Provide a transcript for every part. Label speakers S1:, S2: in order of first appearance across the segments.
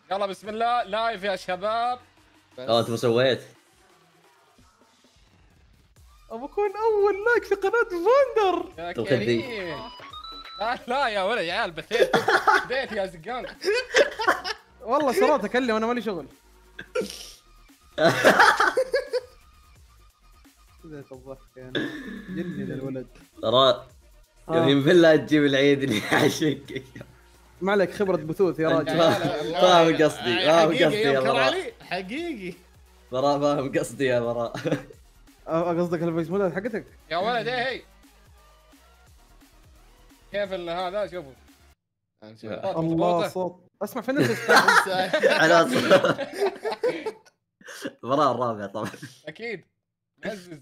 S1: يلا بسم الله لايف يا شباب.
S2: انت ما سويت؟
S3: ابى اكون اول لايك في قناه فاندر.
S1: يا
S2: طب خذ ذي.
S1: كريم. لا يا ولد يا عيال بثيت بديت يا زقان.
S3: والله سرات اكلم انا مالي شغل. بديت الضحك يعني جنن الولد.
S2: ترى يمين بالله تجيب العيد اللي عشقك.
S3: ما عليك خبره بثوث يا راجل.
S2: فاهم قصدي، فاهم قصدي يا براء.
S4: حقيقي
S2: براء فاهم قصدي يا براء.
S3: قصدك الفويس مودات حقتك؟
S1: يا ولد ايه هي كيف هذا شوفوا
S3: الله صوت اسمع فين انت؟
S2: خلاص. براء الرابع طبعا.
S1: اكيد عزز.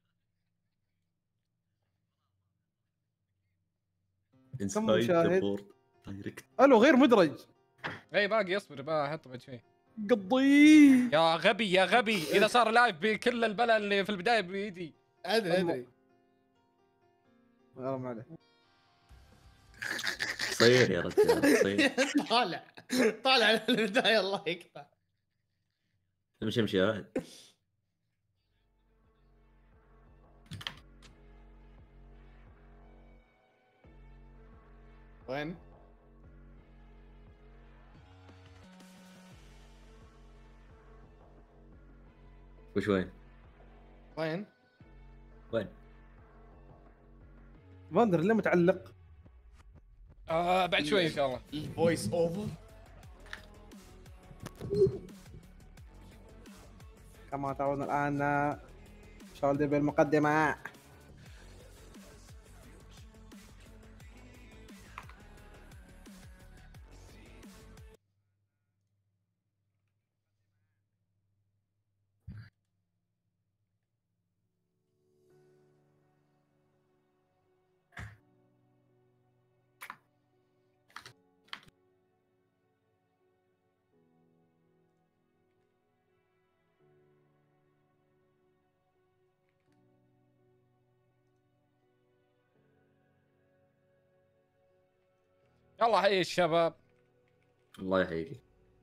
S3: كم مشاهد؟
S2: دايركت.
S3: الو غير مدرج.
S1: اي باقي اصبر بقى احط بعد شوي.
S3: قضيه
S1: يا غبي يا غبي اذا صار لايف بكل البلا اللي في البدايه بيدي.
S4: ادري
S3: يلا ما عليه.
S2: قصير يا رجال قصير.
S4: طالع على البدايه الله يقطع.
S2: امشي يا ولد.
S4: وين؟
S2: وش وين؟
S4: وين؟
S2: وين؟
S3: فاندر ليه متعلق؟
S1: بعد شوي ان شاء الله.
S4: الفويس اوفر.
S3: كما تعودنا الان شالدي بالمقدمه.
S1: يلا حي الشباب.
S2: الله يحييك.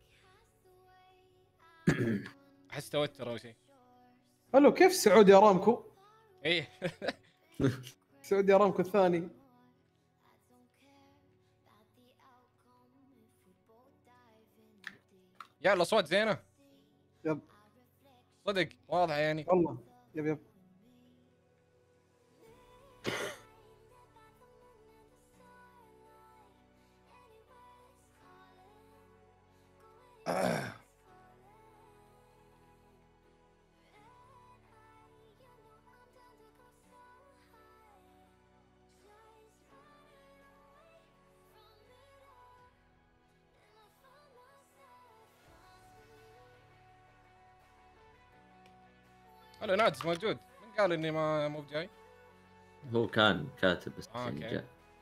S1: احس توتر او شيء.
S3: الو كيف سعودي ارامكو؟
S1: ايه
S3: سعودي ارامكو الثاني.
S1: يا الاصوات زينه
S3: يب
S1: صدق واضحه يعني.
S3: والله يب
S1: الو نادس موجود. من قال اني ما مو بجاي؟
S2: هو كان كاتب بس
S1: أوكي.
S2: جاء.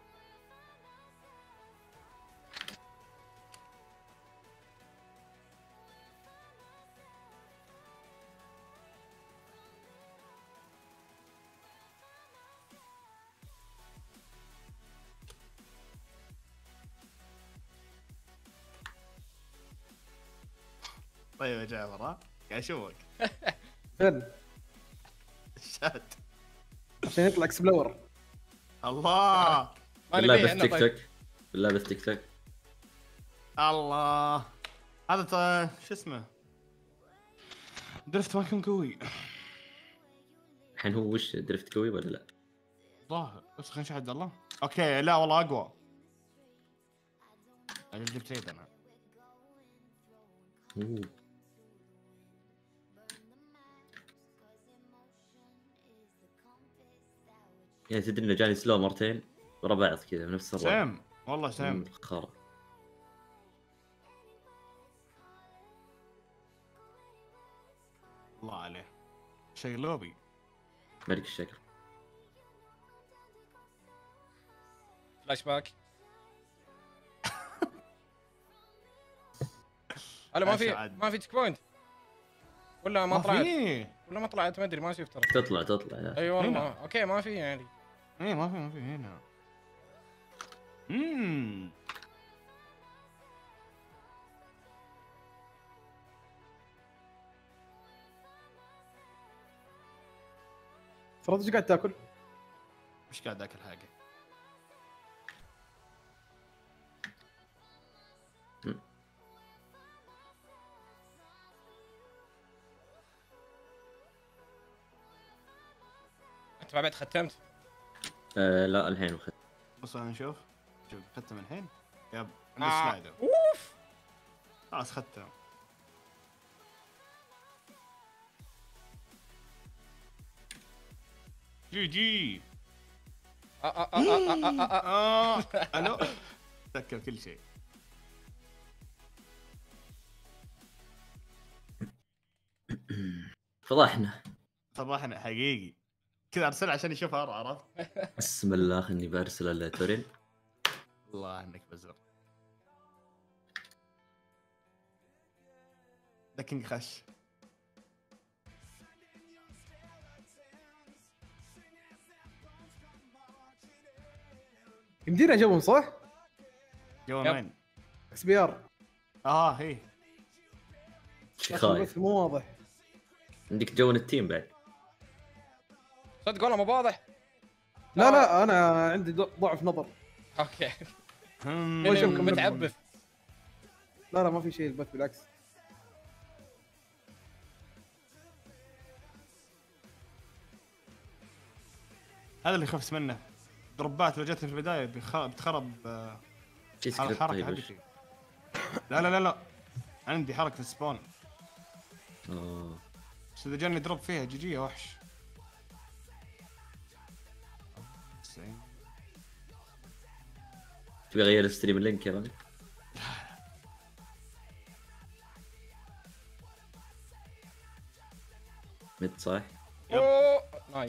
S4: طيب يا جابر ها قاعد اشوفك
S3: فين؟
S4: الشات.
S3: عشان يطلع اكسبلور.
S4: الله
S1: ما
S2: بالله
S1: نبيه
S2: بس
S1: احنا
S2: تيك
S1: طيب.
S2: توك. بالله بس تيك توك.
S4: الله هذا شو اسمه درفت ما كان قوي
S2: الحين هو وش درفت قوي ولا لا؟
S4: ظاهر بس خلينا نشاهد الله. اوكي لا والله اقوى. انا جبت عيد انا.
S2: أوه. يعني تدري انه جاني سلو مرتين ورا بعض كذا بنفس الرقم.
S4: سام والله سام.
S2: خرا.
S4: الله عليه شيء لوبي.
S2: ملك الشكل.
S1: فلاش باك. هلا ما في تشيك بوينت ولا ما طلعت ولا ما طلعت ما ادري ما شفت ترى.
S2: تطلع يا
S1: اي والله اوكي ما في يعني.
S4: ايه ما في هنا.
S3: صراحة ايش قاعد تاكل؟
S4: مش قاعد اكل حاجه.
S1: انت ما بعد ختمت؟
S2: لا الحين
S4: بص انا نشوف. شوف ختم الحين. يب عند
S1: آه.
S4: السلايدر.
S1: اوف
S4: خلاص ختم. جي جي. الو. تذكر كل شيء.
S2: فضحنا.
S4: فضحنا حقيقي. كذا ارسل عشان يشوفها عرفت.
S2: بسم الله خلني برسل لتورين.
S4: والله انك بزر. لكن خش.
S3: يمدينا جوهم صح؟
S4: جو
S1: يب.
S4: وين؟
S3: اكس بي ار
S4: هي
S2: شي خايف.
S3: بس مو واضح.
S2: عندك جون التيم بعد.
S1: صدق والله مو واضح.
S3: لا انا عندي ضعف نظر.
S1: اوكي
S3: وش
S1: يعني
S3: مكمل؟
S1: متعبث.
S3: لا ما في شيء البث بالعكس.
S4: هذا اللي خفت منه. دروبات لو جتني في البدايه بتخرب
S2: شي سكريبت
S4: الحركه
S2: طيب وش؟
S4: حقتي. لا عندي حركه السبون. بس اذا جاني دروب فيها جي يا وحش.
S2: تبي اغير الستريم اللينك يا رامي؟ مت صح؟
S1: اوه نايس.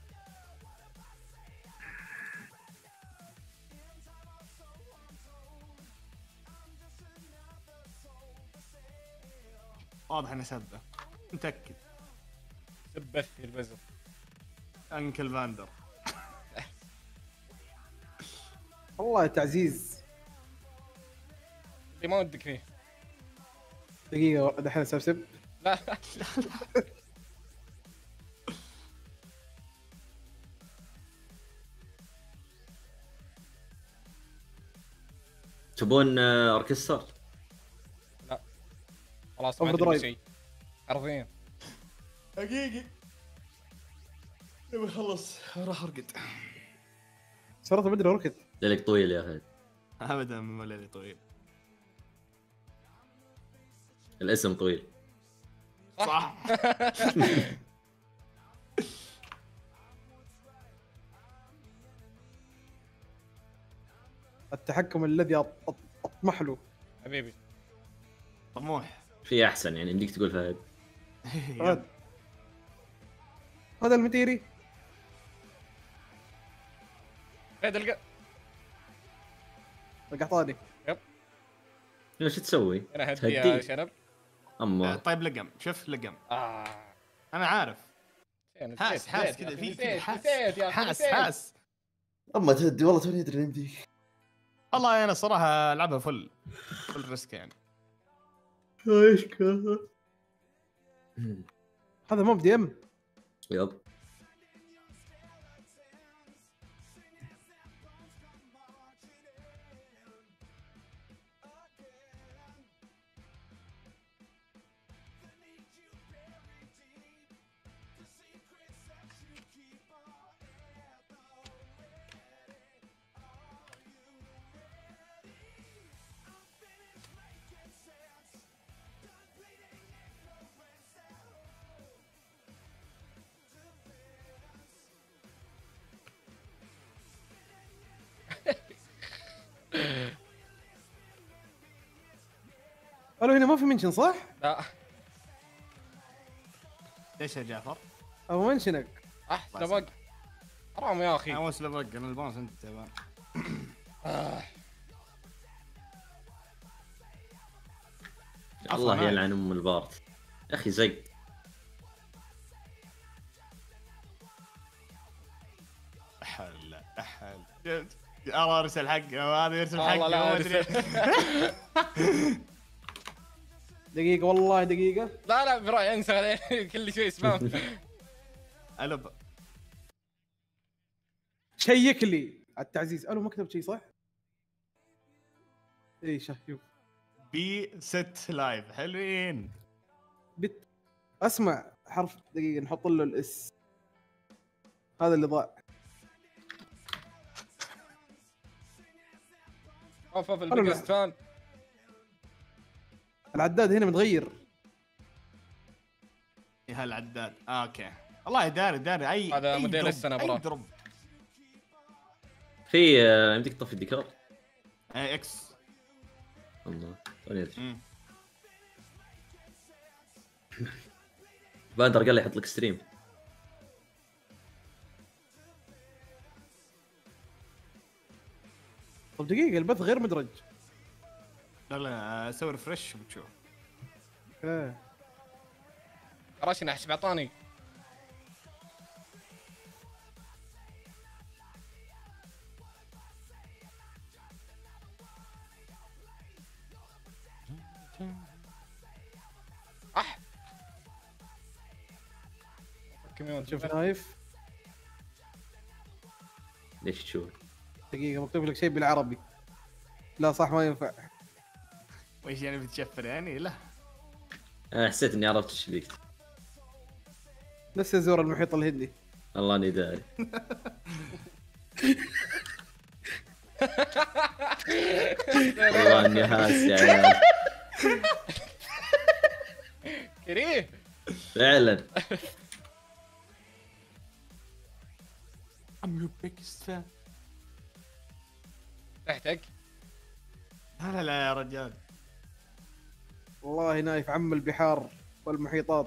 S4: واضح انه سبه. متاكد.
S1: سبث في البزر.
S4: انكل فاندر.
S3: والله تعزيز.
S1: اللي ما ودك فيه.
S3: دقيقة دحين اسبسب.
S1: لا
S2: تبون اوركستر؟
S1: لا خلاص ما
S3: أوفر
S1: عندي
S3: درايف.
S1: شيء. حرفيا
S4: حقيقي. يبي خلص راح ارقد.
S3: صراحة بدري ركض.
S2: ليلك طويل يا اخي.
S4: ابدا ما ليلي طويل.
S2: الاسم طويل.
S4: صح.
S3: التحكم الذي اطمح له.
S1: حبيبي.
S4: طموح.
S2: في احسن يعني يمديك تقول فهد.
S3: هذا المديري.
S1: فهد القى.
S3: القحطاني.
S2: شو تسوي؟
S1: انا هدي يا
S2: تهديه.
S1: شنب.
S2: اما
S4: طيب لقم. شوف لقم.
S1: آه.
S4: انا عارف.
S1: نسيت-
S4: حاس
S1: نسيت
S4: حاس
S1: يا
S4: كذا
S1: أخي،
S4: في
S1: نسيت-
S4: حاس
S1: نسيت يا أخي،
S4: حاس
S1: نسيت.
S4: حاس.
S2: اما تهدي والله توني ادري يمديك.
S4: والله انا صراحه العبها فل ريسك يعني.
S2: ايش
S3: هذا مو بدي ام.
S2: يب.
S3: الو هنا ما في منشن صح؟
S1: لا
S4: ليش يا جعفر؟
S3: او منشنك.
S1: سبق. حرام يا اخي.
S4: انا وصل بق انا البونس انت تبان.
S2: الله
S4: عفواً.
S2: يلعن ام البارت يا اخي زق.
S4: احل احل. الله ارسل حق هذا يرسل حق.
S1: والله لا أرسل.
S3: دقيقة والله دقيقة.
S1: لا براي انسى عليه. كل شيء سبام.
S4: الو
S3: شيك لي على التعزيز. الو ما كتبت شيء صح؟ اي شوف
S4: بي 6 لايف حلوين.
S3: بت اسمع حرف دقيقه نحط له الاس، هذا اللي ضاع.
S1: اوف البيجست فان.
S3: العداد هنا متغير.
S4: يا هالعداد اوكي والله داري اي
S1: هذا
S4: أي
S1: موديل
S4: دروب،
S1: السنة
S4: اي
S1: برا.
S4: دروب.
S2: في يمديك تطفي الديكور.
S4: اي اكس.
S2: الله طيب.
S4: مم.
S2: باندر قال لي يحط لك ستريم.
S3: طب دقيقه البث غير مدرج.
S4: لا سوي ريفرش وبتشوف.
S3: ايه
S1: راشي نحس بعطاني.
S3: شوف نايف.
S2: ليش تشوف؟
S3: دقيقه مكتوب لك شيء بالعربي. لا صح ما ينفع.
S4: وإيش يعني بتشفر يعني؟ لا
S2: انا حسيت اني عرفت ايش بيك.
S3: نفس زور المحيط الهندي.
S2: الله اني داري. والله اني هاس يا عيال.
S1: كريه
S2: فعلا.
S4: I'm your biggest fan.
S1: تحتك.
S4: لا يا رجال.
S3: والله نايف عم البحار والمحيطات.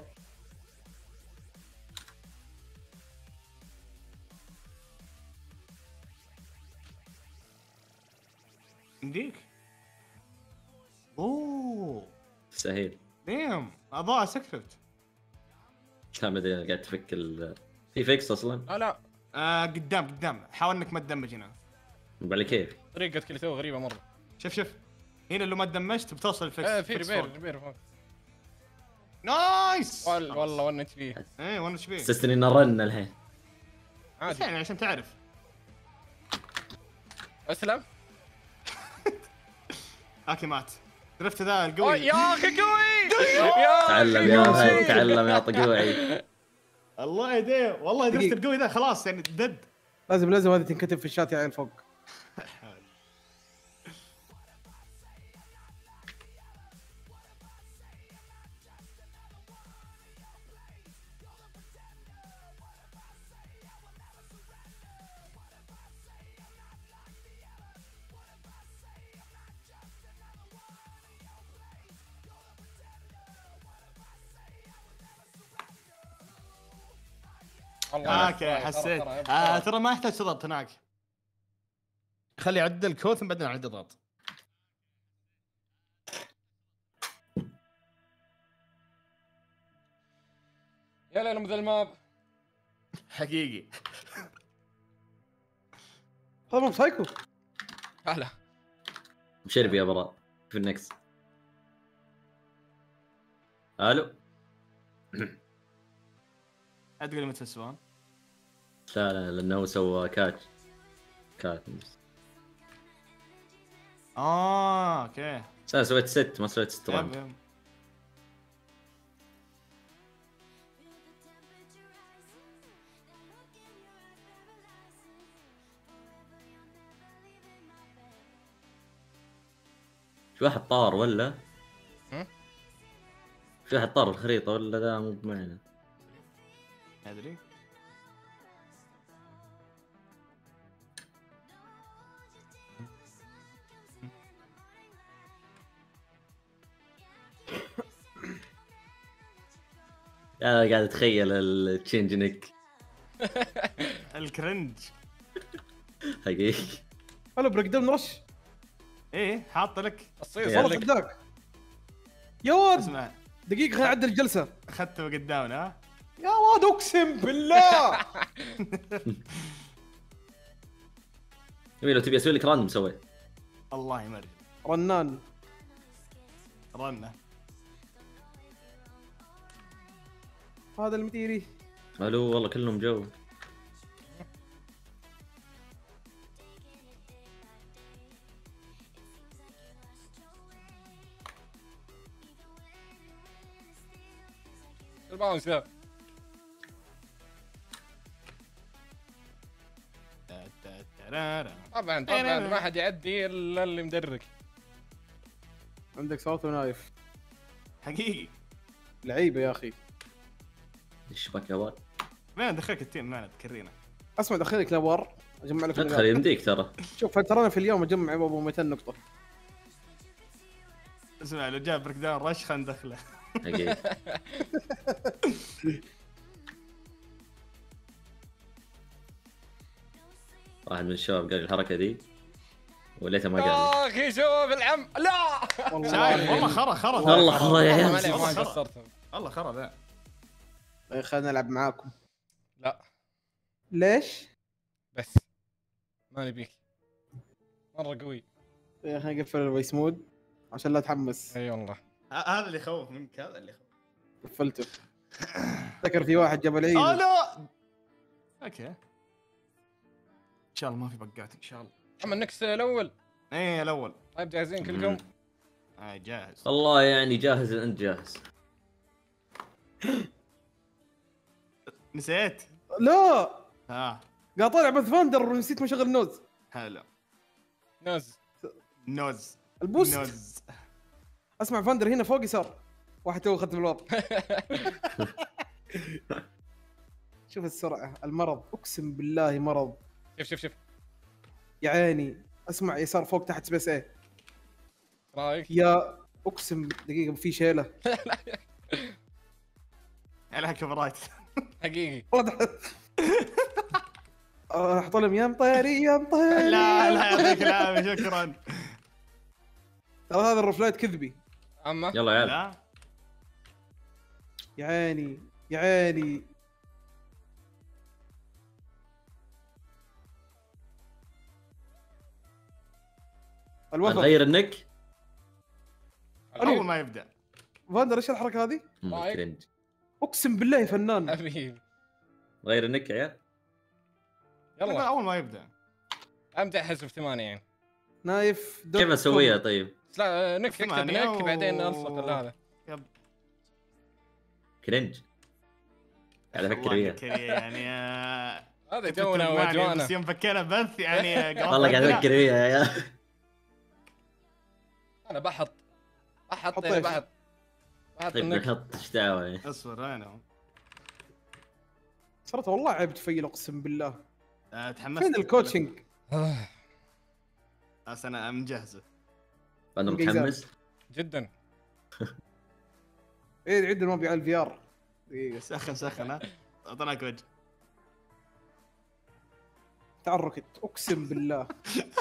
S4: يمديك. اوه
S2: سهيل.
S4: ديم اضاء سكرت.
S2: لا ما ادري قاعد تفك في فيكس اصلا.
S1: لا
S4: قدام حاول انك ما تدمج هنا.
S2: على كيف؟
S1: طريقة كل غريبة مرة.
S4: شوف هنا لو ما دمجت بتوصل الفيكس.
S1: ايه في ريبير فوق.
S4: نايس
S1: والله ونت فيه.
S4: ايه وانا ايش بيه؟
S2: حسستني انه رن الحين.
S4: بس يعني عشان تعرف.
S1: اسلم.
S4: اوكي مات. درفت ذا القوي.
S1: يا اخي قوي.
S2: تعلم يا رهيب تعلم يا طقوعي.
S4: الله يديه والله درفت القوي ذا خلاص يعني دد.
S3: لازم هذه تنكتب في الشات يا عيل فوق.
S4: اوكي حسيت. ترى ما يحتاج تضغط هناك. خلي يعدل الكود ثم بعدين عد اضغط.
S1: يا ليل ذا الماب.
S4: حقيقي.
S3: هذا مو سايكو.
S1: هلا.
S2: مشرب يا براء في النكس. الو.
S4: تقول متى السوان؟
S2: لا لانه هو سوى كات.
S4: اوكي.
S2: بس انا سويت ست ما سويت ستراند. في واحد طار ولا؟ في واحد طار الخريطة ولا ذا مو بمعنى؟
S4: ادري.
S2: قاعد اتخيل التشينج نيك.
S4: الكرنج.
S2: حقيقي.
S3: هلا بريك داون رش.
S4: ايه حاط لك.
S3: والله صدق. يا واد
S4: اسمع
S3: دقيقة خليني اعدل الجلسة.
S4: اخذته قدامنا ها.
S3: يا واد اقسم بالله.
S2: لو تبي اسوي لك راندوم سوي.
S4: الله يمرج.
S3: رنان.
S4: رنه.
S3: هذا المديري.
S2: الو والله كلهم جو.
S1: باونسر. طبعا ما حد يعدي الا اللي مدرك.
S3: عندك صوت ونايف
S4: حقيقي
S3: لعيبه يا اخي.
S2: ايش بك يا ولد؟
S4: ما ندخلك التيم معنا تكرينا.
S3: اسمع دخلك لابوار اجمع لك
S2: ادخل يمديك ترى.
S3: شوف ترى انا في اليوم اجمع ابو 200 نقطه.
S4: اسمع لو جاب بريك داون رش خلينا ندخله.
S2: اكيد. واحد من الشباب قال الحركه دي وليته ما قال.
S1: يا اخي شوف العم. لا
S4: والله خرا
S2: والله خرا يا عيال.
S1: ما قصرت
S4: والله خرا ذا.
S3: خلينا نلعب معاكم.
S1: لا
S3: ليش؟
S1: بس ما نبيك مره قوي.
S3: خلينا نقفل الفويس مود عشان لا تحمس.
S1: اي والله
S4: هذا اللي يخوف منك، هذا اللي يخوف.
S3: قفلته. افتكر في واحد جاب العيد.
S4: لا اوكي ان شاء الله ما في بقات ان شاء الله.
S1: اما النكس الاول.
S4: ايه الاول.
S1: طيب جاهزين كلكم؟
S4: جاهز
S2: والله يعني جاهز. انت جاهز؟
S4: نسيت.
S3: لا قاعد طالع بث فاندر ونسيت مشغل نوز.
S4: هلا
S3: نوز البوست.
S4: نوز.
S3: اسمع فاندر هنا فوق يسار. واحد تو اخذت بالوضع. شوف السرعه المرض اقسم بالله مرض.
S1: شوف
S3: يا عيني. اسمع يسار فوق تحت سبيس ايه
S1: رايك
S3: يا اقسم دقيقه في شيله.
S4: عليها كفرايت
S1: حقيقي.
S3: احط لهم يا مطيري يا مطيري.
S4: لا يعطيك العافيه شكرا.
S3: ترى هذا الرفلايت كذبي.
S1: اما
S2: يلا يا عيال.
S4: لا
S3: يا عيني يا عيني. الوفا
S2: غير النك.
S4: اول ما يبدا.
S3: فاندر ايش الحركه هذه؟
S2: كرنج.
S3: اقسم بالله فنان.
S1: حبيبي
S2: غير النك يا عيال.
S1: يلا
S4: اول ما يبدا
S1: امتى حسب 8 يعني.
S3: نايف
S2: كيف اسويها طيب؟
S1: لا نك اكتب نك بعدين الصق هذا.
S2: كرنج. على فكره
S4: يعني
S1: هذا تونا وجوانا.
S4: بس يوم فكينا بث يعني
S2: والله قاعد افكر فيها يا عيال.
S1: انا بحط
S2: طيب نحط ايش دعوه.
S4: اصبر انا
S3: صرت والله عيب تفيل اقسم بالله.
S4: تحمست.
S3: فين الكوتشنج؟
S4: انا مجهزه.
S2: انا متحمس
S1: جدا.
S3: ايه عيد المبيع على الفي ار.
S4: دقيقه سخن اعطيناك وجه.
S3: تعركت اقسم بالله.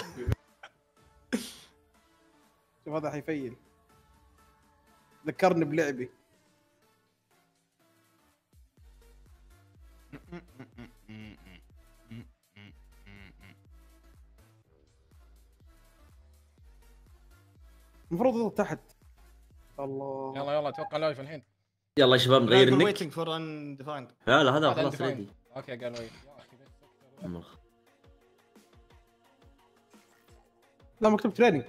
S3: شوف هذا حيفيل. ذكرني بلعبي. المفروض يضغط تحت. الله
S1: يلا اتوقع لايف الحين.
S2: يلا يا شباب نغير النك.
S4: ويتنج فور انديفايند.
S2: لا هذا خلاص ريدي.
S1: اوكي قال ويت.
S3: لا مكتوب تريننج.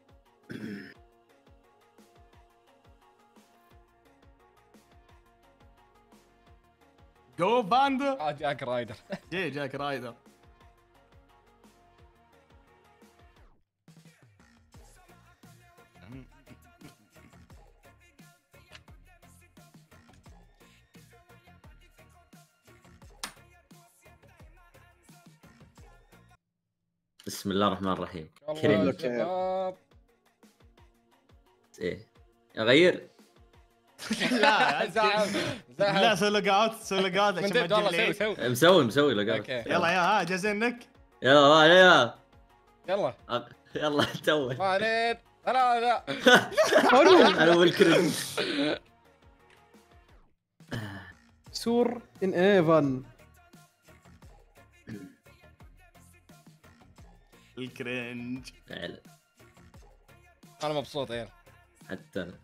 S4: جو باندر.
S1: جاك رايدر.
S4: جاك رايدر.
S2: بسم الله الرحمن الرحيم.
S1: كريم.
S2: ايه اغير.
S4: لا سوي لوج اوت عشان ما تجيب لي.
S2: مسوي لوج اوت.
S4: يلا يا جازينك.
S2: يلا
S1: يلا
S2: تو
S1: مالت 3.
S2: انا والكريم.
S3: سور ان ايفان.
S4: الكرنج.
S1: انا مبسوط يا
S2: حتى انا.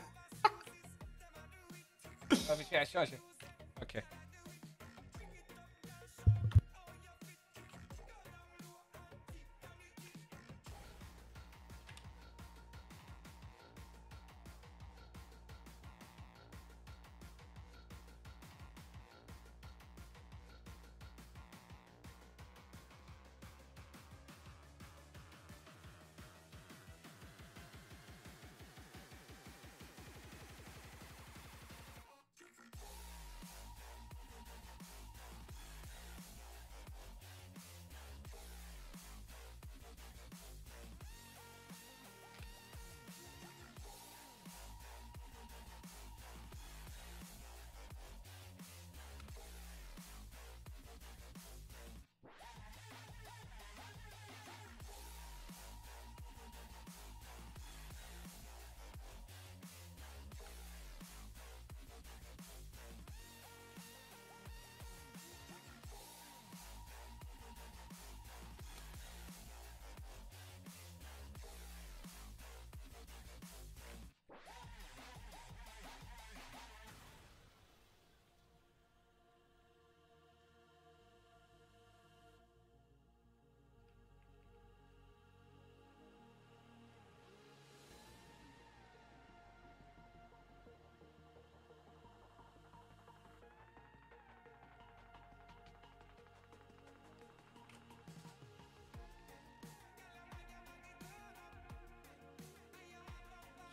S1: ما في شيء على الشاشه. اوكي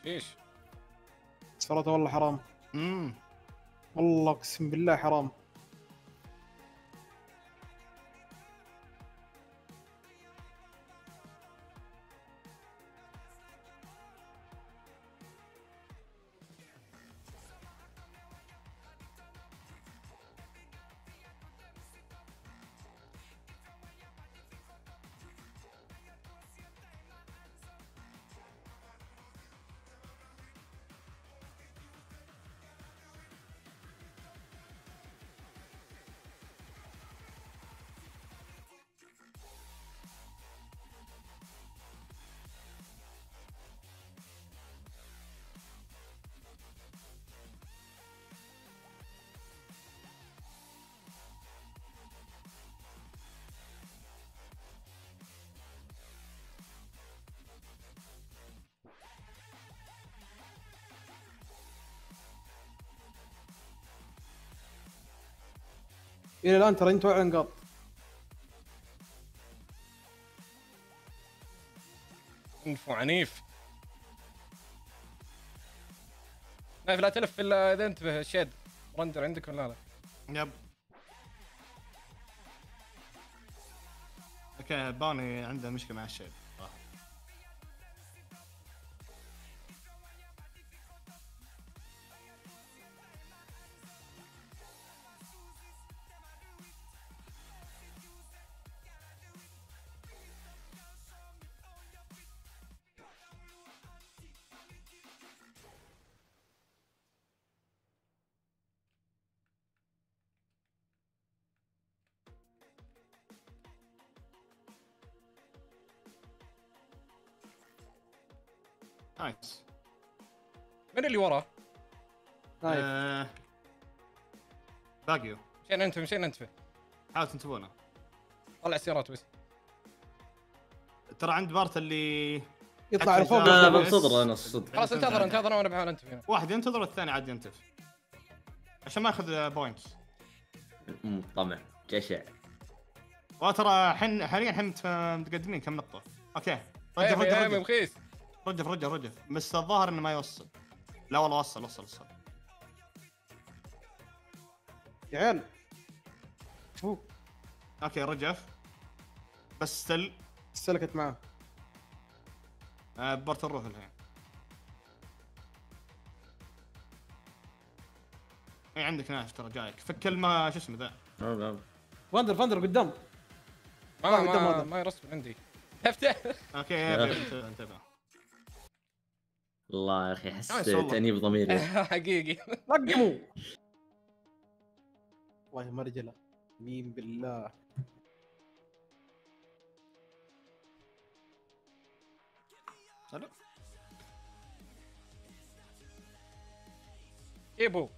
S1: ايش
S3: صراحه والله حرام. والله اقسم بالله حرام. الى الان ترى انت على نقاط.
S1: انف عنيف. نايف لا تلف الا اذا انتبه الشيد رندر عندك ولا لا؟
S4: يب. اوكي باني عنده مشكله مع الشيد. نايس.
S1: من اللي وراه؟
S3: نايف.
S4: باقيو.
S1: مشينا انتبه.
S4: حاول تنتبهونه.
S1: طلع السيارات بس.
S4: ترى عند بارت اللي
S3: يطلع لفوق.
S2: لا بنصدر انا الصدق.
S1: خلاص انتظر وانا بحاول انتبه.
S4: واحد ينتظر والثاني عاد ينتف عشان ما ياخذ بوينتس.
S2: طمع جشع.
S4: وترى حاليا احنا متقدمين كم نقطه. اوكي رجف بس الظاهر انه ما يوصل. لا والله وصل.
S3: يا عيال شوف.
S4: اوكي رجف بس
S3: سلكت معاه.
S4: بارت الروح الحين. اي عندك نايف ترى جايك فك ما شو اسمه ذا.
S3: فاندر قدام.
S1: ما يرسم عندي. افتح.
S4: اوكي انتبه.
S2: والله يا اخي حسيت اني بضميري.
S1: حقيقي.
S3: رقموا. والله ما رجله. مين بالله.
S4: الو
S1: ايبو.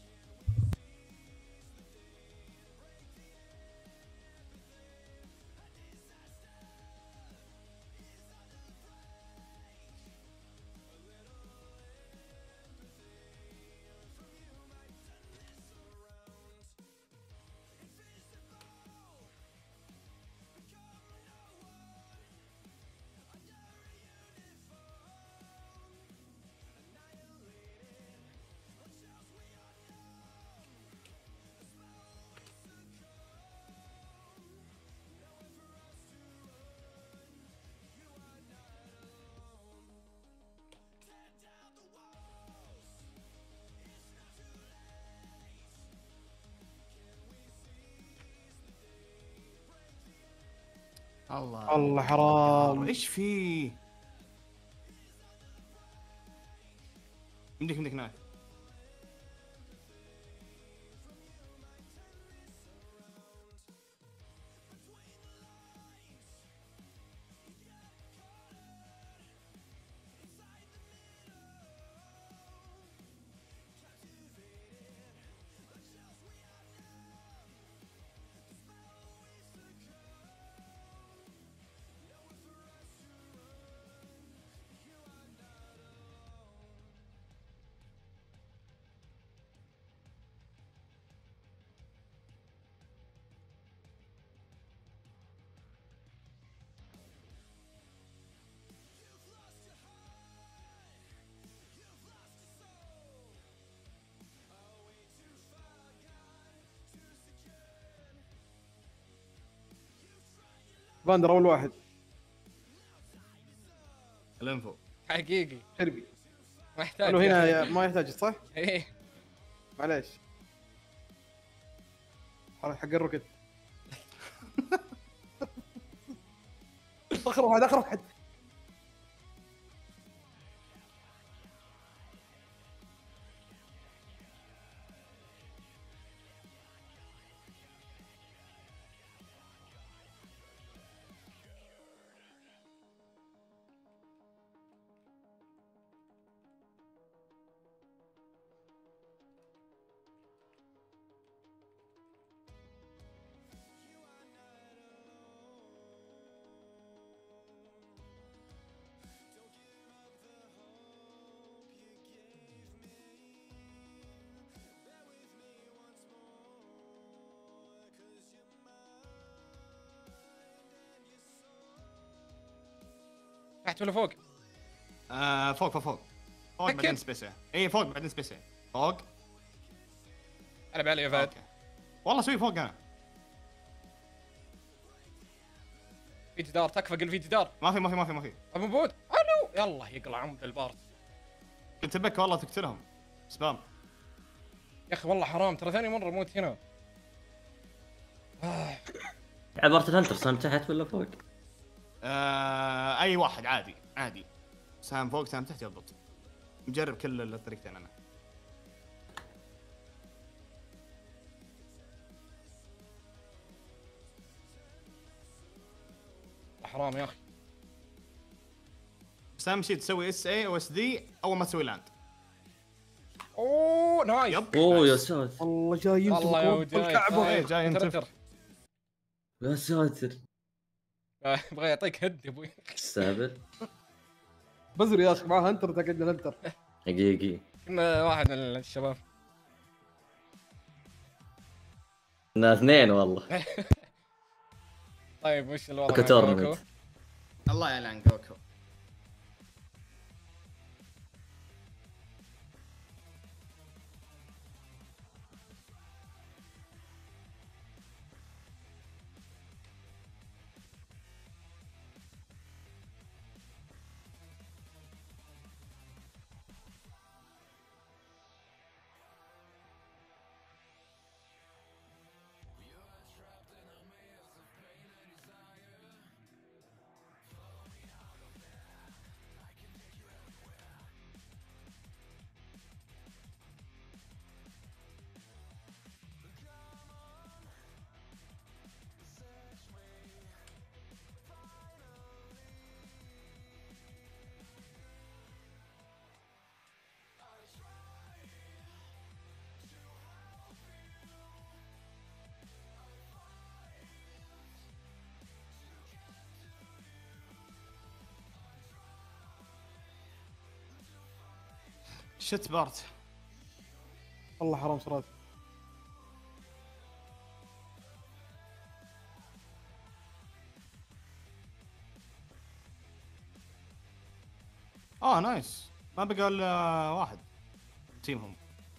S3: الله حرام.
S4: ايش في عندك نايف.
S3: فاندر اول واحد.
S4: الانفو
S1: حقيقي
S3: شربي
S1: ما يحتاج.
S3: حلو هنا ما يحتاج صح؟
S1: ايه
S3: معليش حق الروكت. اخر واحد اخر واحد.
S1: تحت ولا فوق؟
S4: فوق فوق فوق فوق بعدين سبيسي. اي فوق بعدين سبيسي. فوق
S1: انا بعلي يا فهد.
S4: والله سوي فوق انا.
S1: في جدار تكفى. قل في جدار.
S4: ما في
S1: ابو بود الو يلا يقلع عمد البارد.
S4: كنت بك والله تقتلهم سبام
S1: يا اخي والله حرام ترى ثاني مره اموت هنا.
S2: عبرت الهنتر سهم تحت ولا فوق؟
S4: اي واحد عادي سهم فوق سهم تحت يضبط. مجرب كل الطريقتين انا.
S1: حرام يا اخي.
S4: بس اهم شيء تسوي اس اي او اس دي اول ما تسوي لاند.
S1: اوه نايس.
S2: اوه يا ساتر
S3: والله جاي
S1: والله
S3: الكعبه.
S4: جاي ينتفر
S2: يا ساتر.
S1: يبغى يعطيك هد يا ابوي.
S2: استهبل.
S3: بزر يا اخي معاه هنتر تقعد هنتر.
S2: حقيقي
S1: كنا واحد من الشباب.
S2: كنا اثنين والله.
S1: طيب وش الوضع؟
S2: كتورنمنت.
S4: الله يلعن جوكو. شت بارت
S3: والله حرام صراحه.
S4: نايس. ما بقى الا واحد تيمهم.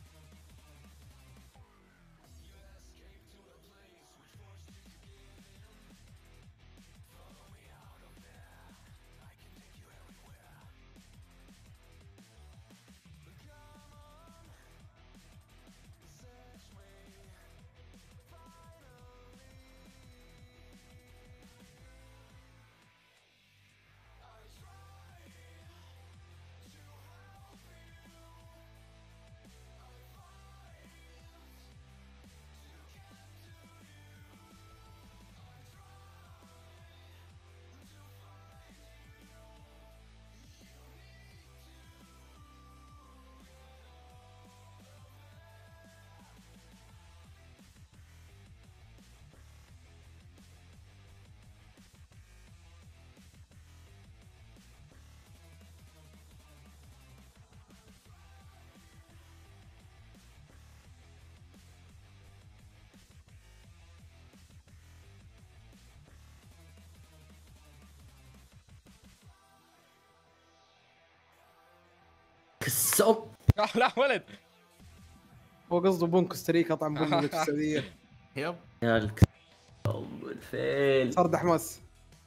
S2: كسب.
S1: لا ولد.
S3: هو قصده بون كوستاريكا طعم بون في السعوديه.
S4: يب
S2: يا الفيل
S3: صار دحماس.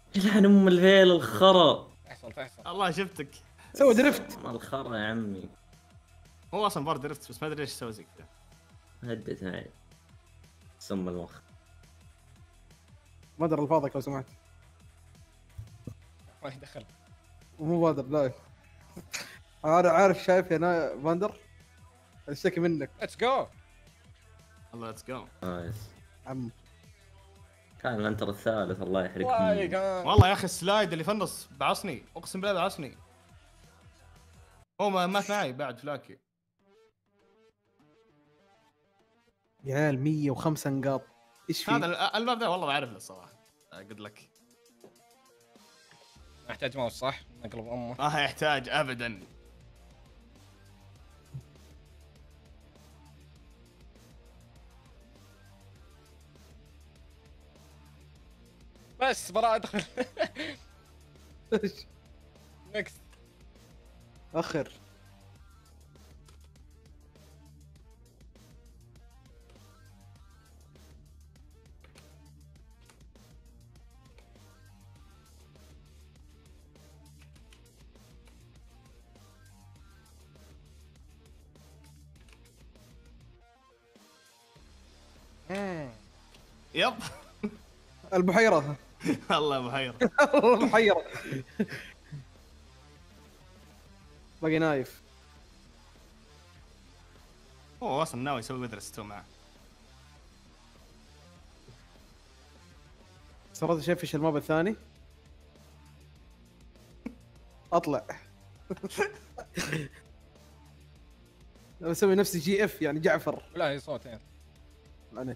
S2: يلعن ام الفيل الخرا.
S1: تحصل
S4: الله شفتك
S3: سوى درفت
S2: الخرا يا عمي.
S4: هو اصلا بار درفت بس ما ادري ايش سوى زي كذا.
S2: هدت معي سم المخ.
S3: ما ادري الفاظك لو سمحت.
S1: ما يدخل.
S3: مو بادر لا. انا عارف شايف هنا فاندر اشتكي منك.
S1: ليتس جو.
S4: الله ليتس جو.
S2: نايس.
S3: عم
S2: كان الانتر الثالث الله يحرقكم.
S4: والله يا اخي السلايد اللي في النص بعصني اقسم بالله بعصني. هو ما مات معي بعد فلاكي.
S3: يا عيال 105 نقاط ايش في
S4: هذا الباب ذا والله بعرف له الصراحه. قلت لك
S1: محتاج ماوس صح؟ نقلب امه.
S4: ما يحتاج ابدا.
S1: بس براء ادخل.
S3: ايش
S1: نكست.
S3: اخر
S4: يب.
S3: البحيرة.
S4: الله بحيرة.
S3: البحيرة. باقي نايف.
S4: هو اصلا ناوي يسوي مدرسته معه.
S3: صرت شايف ايش الماب الثاني؟ اطلع. بسوي نفسي جي اف يعني جعفر.
S1: لا هي صوتين.
S3: معليش.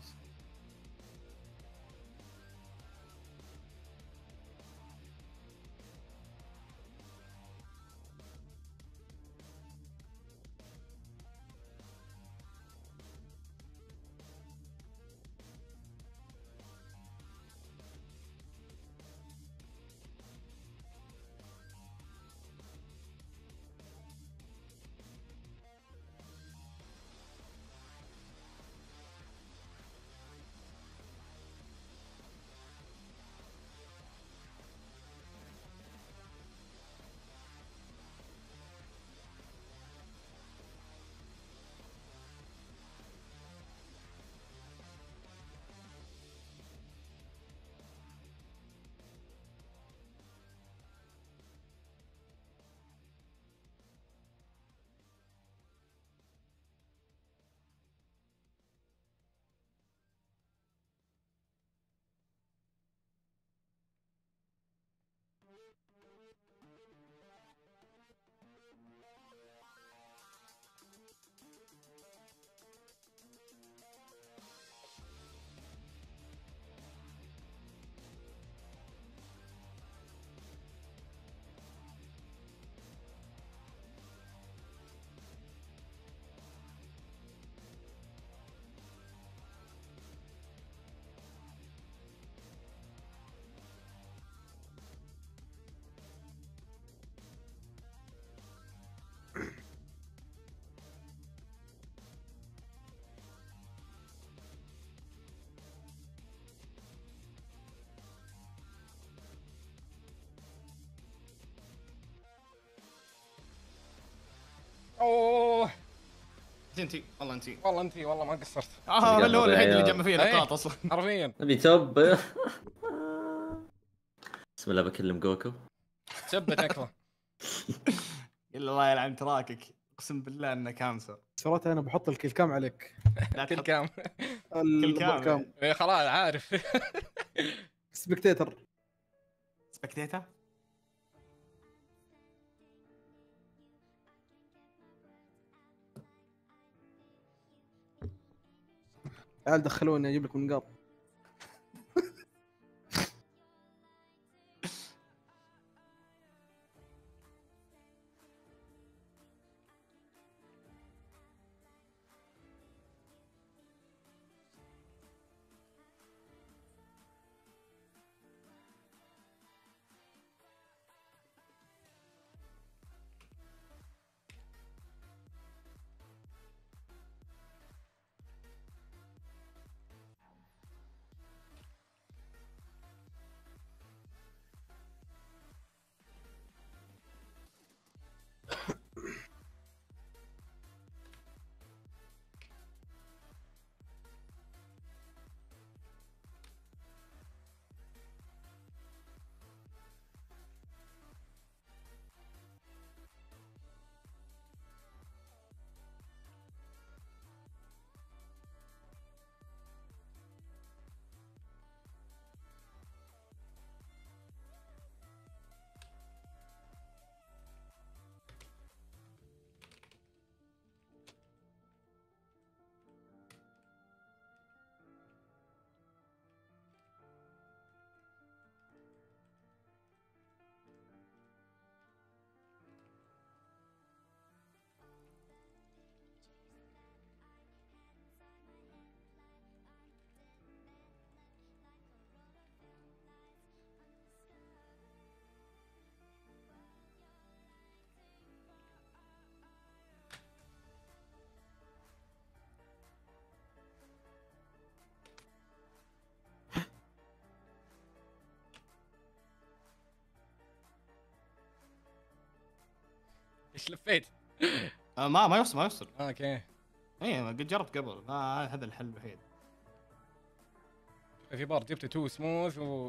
S1: اوه
S4: انتي والله انتي
S1: والله انت والله ما قصرت.
S4: هو الوحيد اللي جمع فيه نقاط
S1: إيه.
S4: اصلا.
S1: حرفيا
S2: نبي توب. بسم الله بكلم جوكو.
S1: تثبت اكفى.
S4: الا الله يلعن تراكك اقسم بالله انه كانسر.
S3: صراحة انا بحط الكل كام عليك.
S4: لا
S1: كل
S4: تحط
S1: كام.
S4: كل كام.
S1: إيه خلاص عارف.
S3: سبكتيتر.
S4: سبكتيتا.
S3: عيال دخلوني اجيب لكم نقاط.
S1: ايش لفيت؟
S4: ما يوصل ما يوصل.
S1: اوكي.
S4: ايه قد جربت قبل، هذا الحل الوحيد.
S1: في بار جبت 2 سموث و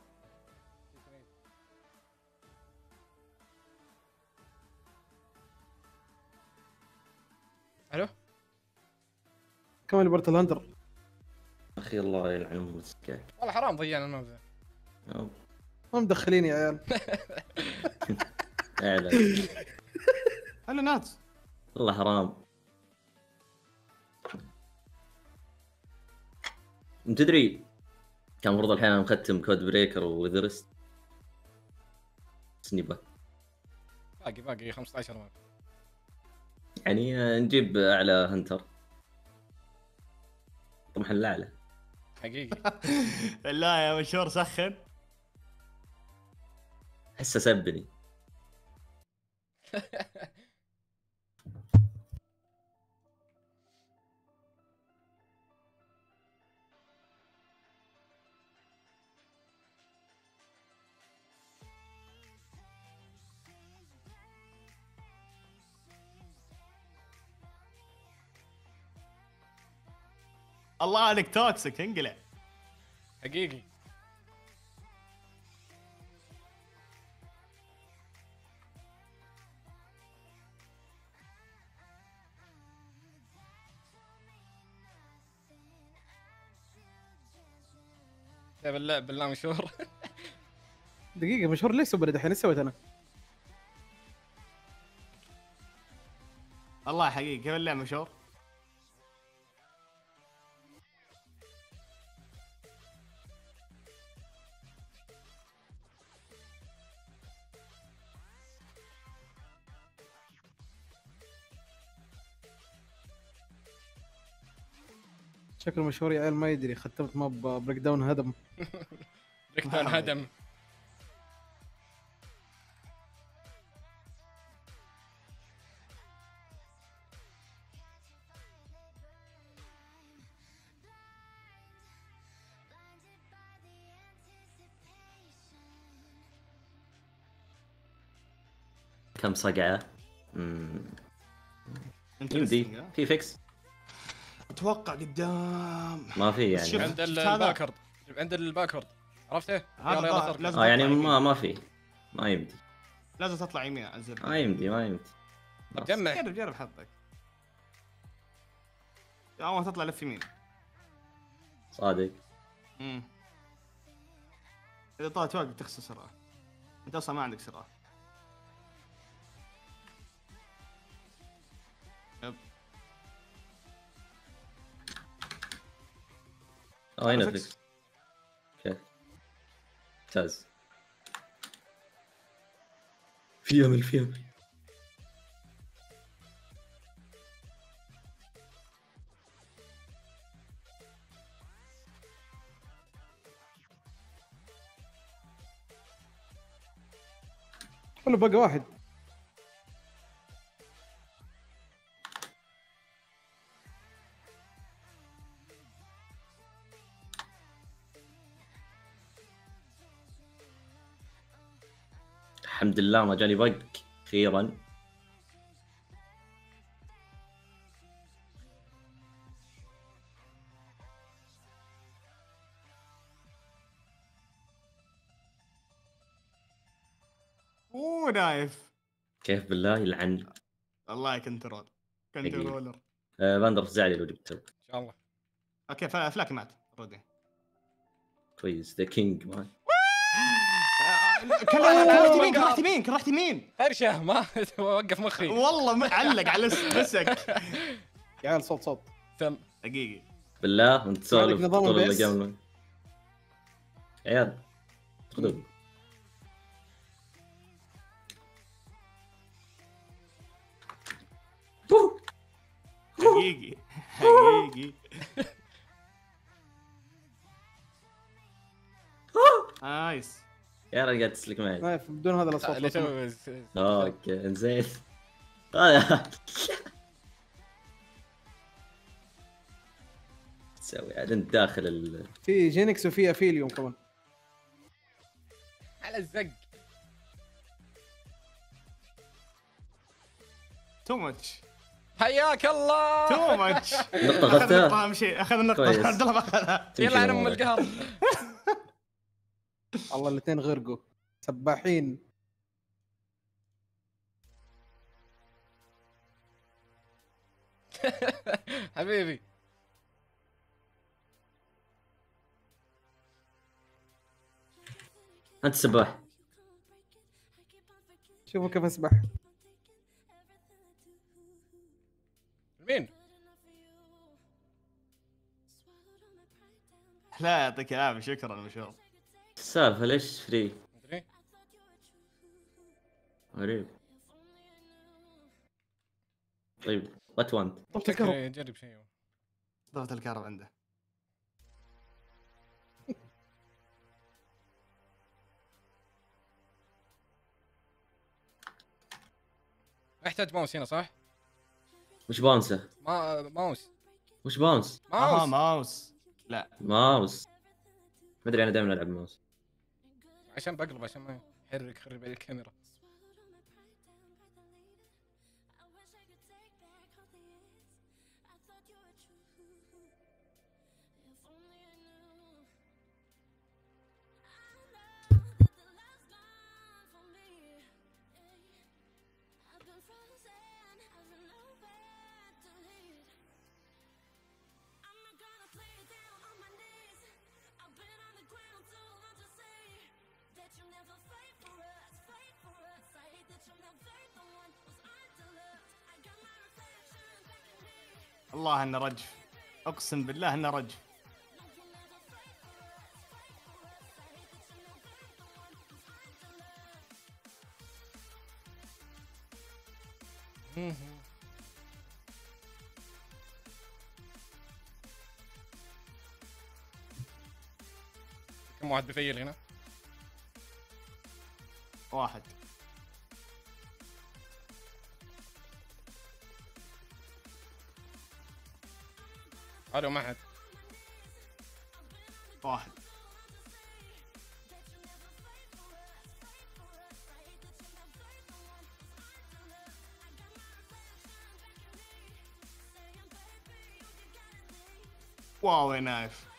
S1: الو
S3: كمان بورتال هانتر.
S2: اخي الله يلعن مسكك.
S1: والله حرام ضيعنا المبدا.
S3: ما مدخلين يا عيال.
S4: هلا ناس
S2: والله حرام. انت تدري كان المفروض الحين انا مختم كود بريكر وذرست سنيبه.
S1: باقي 15 ماب.
S2: يعني نجيب اعلى هنتر طمح الاعلى
S1: حقيقي.
S4: لا يا مشهور سخن.
S2: حسه سبني.
S4: الله عليك توكسيك انقلع.
S1: حقيقي. بالله مشهور.
S3: دقيقة مشهور ليش سوبر دحين؟ ايش سويت انا؟
S4: الله حقيقي كيف اللعب مشهور؟
S3: شكله مشهور يا عيال ما يدري. ختمت ماب بريك داون هدم.
S1: بريك داون هدم.
S2: كم صقعه؟ يمدي في فيكس
S4: اتوقع قدام
S2: ما في يعني.
S1: عند الباكورد. عند الباكورد عرفته؟
S4: لازم
S2: يعني ما في. ما يمدي.
S4: لازم تطلع يمين انزل.
S2: ما يمدي.
S1: طب جمع.
S4: جرب حظك. اول ما تطلع لف يمين.
S2: صادق.
S4: اذا طلعت واقف تخسر سرعه. انت اصلا ما عندك سرعه. يب.
S2: هنا فيكس. اوكي ممتاز. في امل.
S3: كله بقى واحد.
S2: الحمد لله ما جاني بق اخيرا.
S4: نايف.
S2: كيف بالله يلعن.
S4: والله كنترولر.
S2: بندر فزعلي لو جبته ان
S1: شاء الله.
S4: اوكي فلاكي مات رودي
S2: كويس. ذا كينج مان.
S4: رحت يمين
S1: هرشه ما وقف مخي
S4: والله علق على مسك.
S3: يا عيال صوت
S1: تم
S4: دقيقه
S2: بالله انت سولف
S3: طول اللي
S2: قبل عيال خذوا.
S4: حقيقي نايس
S2: يا رجال قاعد تسلك معي.
S3: نايف بدون هذا الاصوات.
S2: اوكي انزين. تسوي عاد انت داخل
S3: في جينكس وفي افيليوم كمان
S1: على الزق.
S4: تو ماتش.
S1: حياك الله.
S4: تو ماتش.
S2: نقطة اخذتها.
S4: اهم شيء اخذ النقطة. عبد الله ما اخذها.
S1: يلا يا ام القهر.
S3: والله الاثنين غرقوا سباحين.
S1: حبيبي
S2: انت سباح.
S3: شوفوا كيف اسبح.
S1: مين؟
S4: لا يعطيك العافية. شكرا مشهور.
S2: السالفة ليش فري؟
S1: مدري.
S2: غريب. طيب وات وانت؟
S3: طفت الكهرباء.
S1: يجرب شيء.
S4: ضغط الكهرباء عنده.
S1: احتاج ماوس هنا صح؟
S2: وش باونسه؟
S1: ماوس.
S2: وش باونس؟
S4: ماوس. لا
S2: ماوس. ما ادري انا دائما العب ماوس.
S1: عشان بقلب عشان ما يحرك يخرب علي الكاميرا.
S4: الله انه رجف. اقسم بالله انه رجف.
S1: كم واحد بفيل هنا؟
S4: واحد.
S1: الو ما حد.
S4: واحد. واو يا نايف.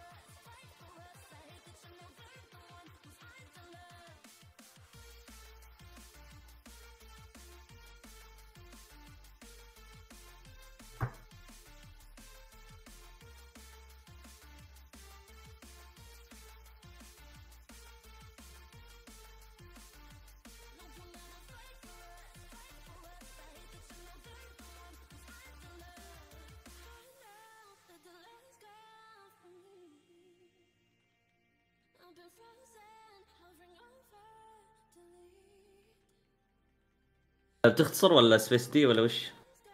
S2: بتختصر ولا سبيس دي ولا وش؟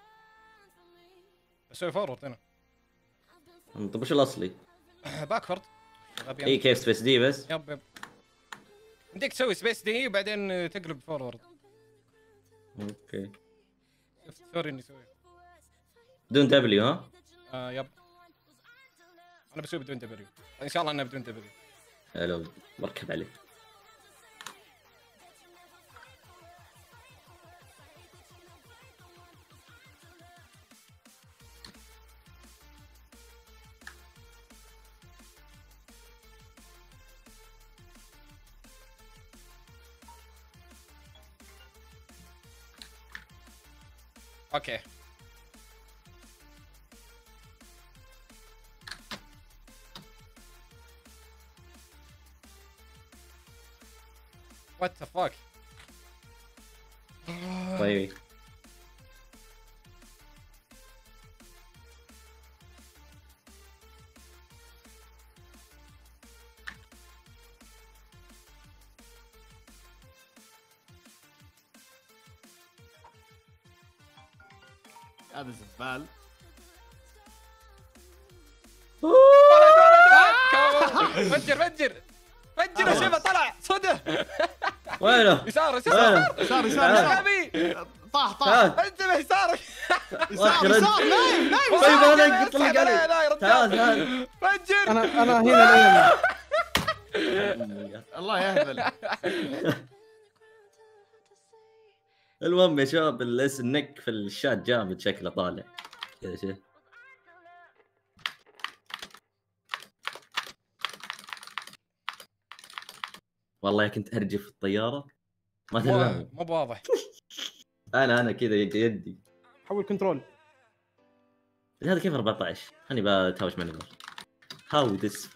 S1: اسوي فورورد هنا.
S2: طيب وش الاصلي؟
S1: باكورد.
S2: اي كيف سبيس دي بس؟
S1: يب بدك تسوي سبيس دي وبعدين تقلب فورورد.
S2: اوكي.
S1: سوري اني سوي
S2: بدون دبليو ها؟
S1: يب انا بسوي بدون دبليو ان شاء الله انه بدون دبليو.
S2: حلو بركب عليه.
S1: اوكي وات ذا فاك.
S2: طيب
S4: هذا زبال.
S1: فجر فجر فجر يا شباب. طلع صده.
S2: وينه؟
S1: يسار
S2: وينه؟
S4: يسار
S1: يا غبي.
S4: طاح
S1: انتبه يسارك.
S4: يسار نايم
S2: طيب انا قلت لك عليه. تعال تعال.
S1: فجر.
S3: انا هنا.
S4: الله يهبل.
S2: المهم يا شباب النك في الشات جامد شكله طالع كذا شيء. والله كنت ارجف في الطياره ما تنام.
S1: مو بواضح.
S2: انا كذا يدي
S3: حول كنترول.
S2: هذا كيف 14 خليني بتهاوش مع نمر. هاو ذس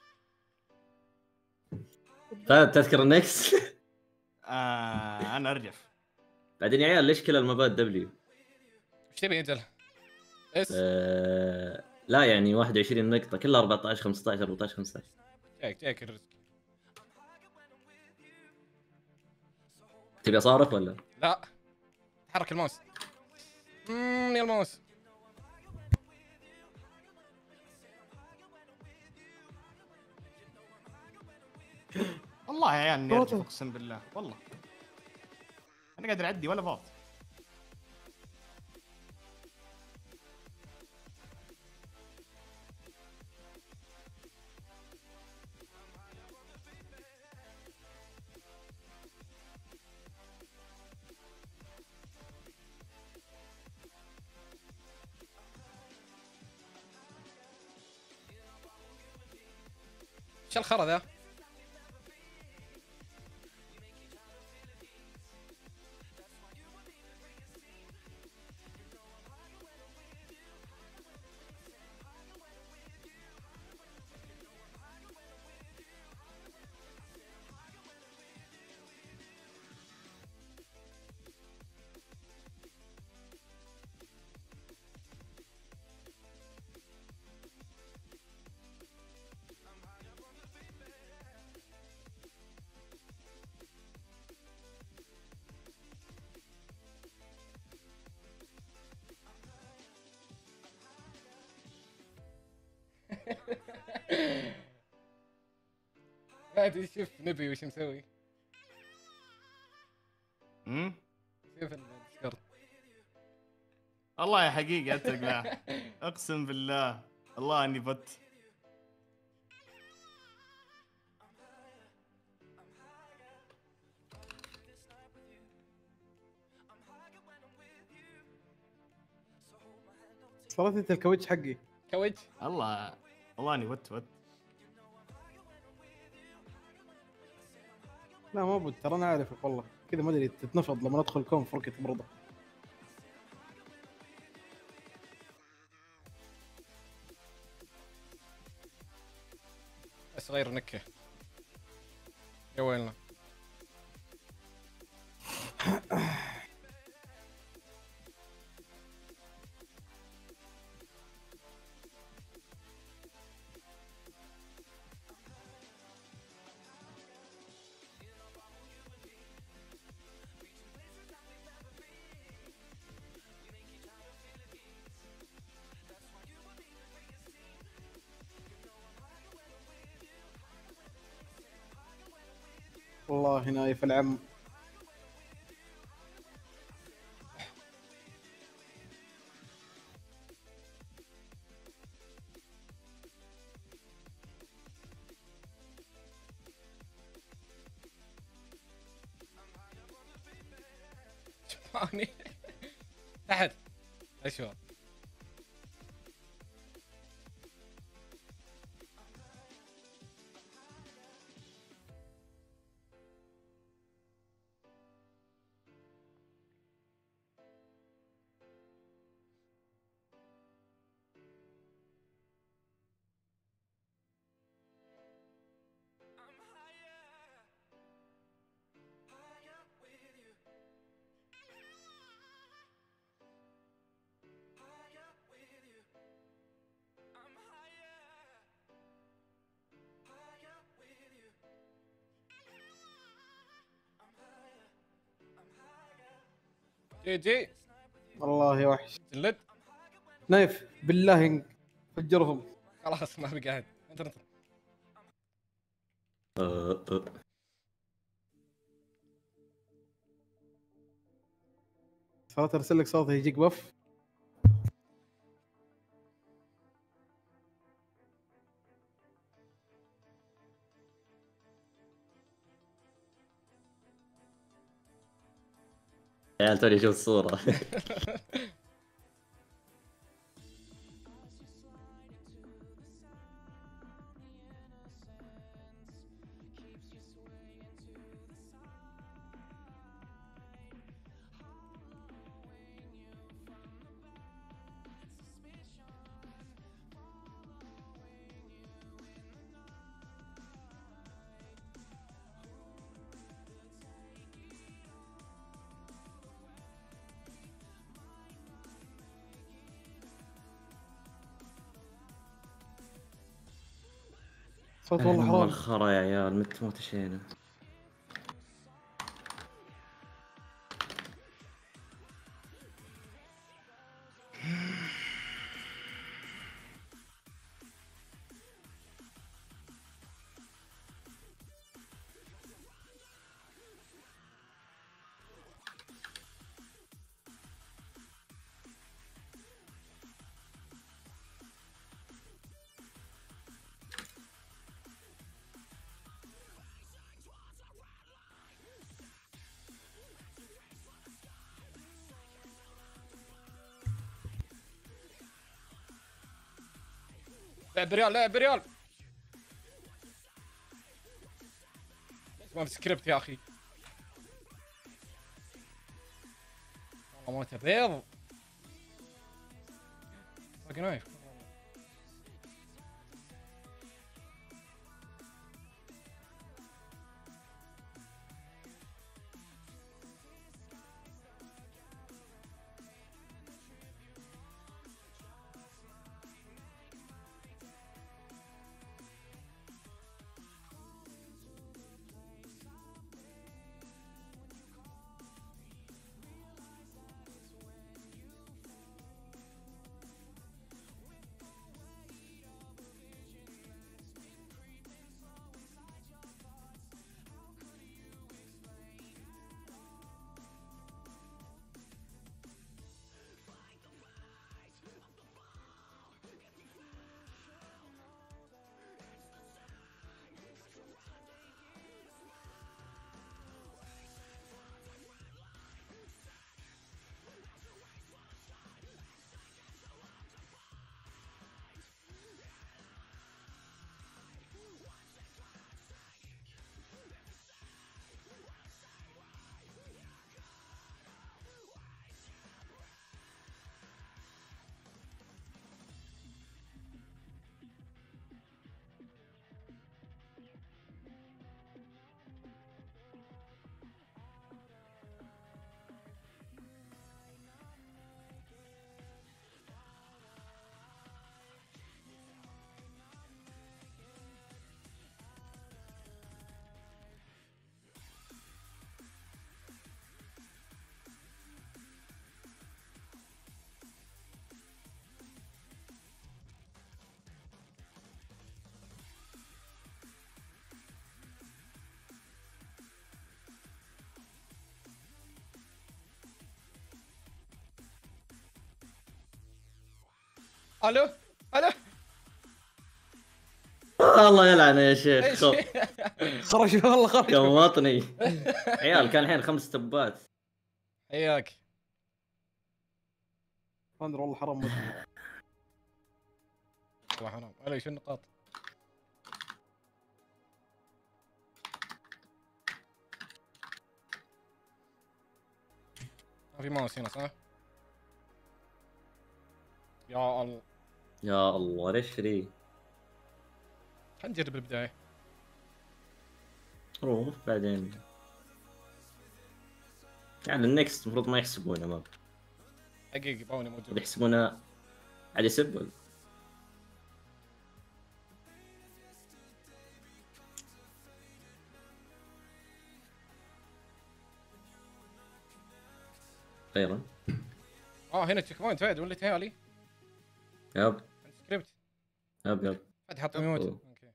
S2: 40 تذكر النكس.
S4: انا ارجف.
S2: بعدين يا عيال ليش كل المبات دبليو؟
S1: ايش تبي انت؟ اس
S2: لا يعني 21 نقطة كلها 14 15 14 15.
S1: جايك الرزق.
S2: تبي اصارخ ولا؟
S1: لا تحرك الماوس. يا الماوس.
S4: والله يا عيال نرجف اقسم بالله والله. انا قادر اعدي ولا فوت.
S1: ايش الخرا ذا؟ بعد شوف نبي وش مسوي. شوف الديسكورد.
S4: والله يا حقيقة اتفق معه. اقسم بالله الله اني فت.
S3: صارت انت الكاوتش حقي.
S1: كوج.
S4: الله اني وت.
S3: لا ما بود ترى انا عارفك والله كذا ما ادري تتنفض لما ندخل كون فرقة برضه.
S1: بس غير نكه. يا ويلنا.
S3: والله نايف العم.
S1: تحت اشوف. جي
S3: والله وحش.
S1: جلد.
S3: نايف بالله فجرهم.
S1: خلاص ما في قاعد انت
S3: صارت ارسل لك صوت يجيك بف.
S2: يا عيال توني اشوف الصورة.
S3: صوت والله حرام.
S2: الخرا يا عيال مت موت شينا.
S1: لعب ريال لعب ريال. ما في سكريبت يا اخي. والله موته بيض. باقي نايف. الو الو.
S2: الله يلعن يا شيخ.
S3: خرج والله خرج.
S2: قوطني. عيال كان الحين 5 تبات.
S1: حياك.
S3: ما ادري والله حرام.
S1: والله حرام. علي شو النقاط؟ ما في ماوس هنا صح؟ يا الله
S2: يا الله ليش فري؟
S1: خلينا نجرب البداية.
S2: روح بعدين. يعني النكست المفروض ما يحسبونه ما
S1: دقيقة باوني موجود.
S2: يحسبونه عاد يسب. خيرا.
S1: هنا تشيك بوينت فهد ولا تهيالي؟
S2: يب
S1: سكريبت.
S2: يب
S1: فهد حط ميوت.
S2: أوه.
S1: اوكي.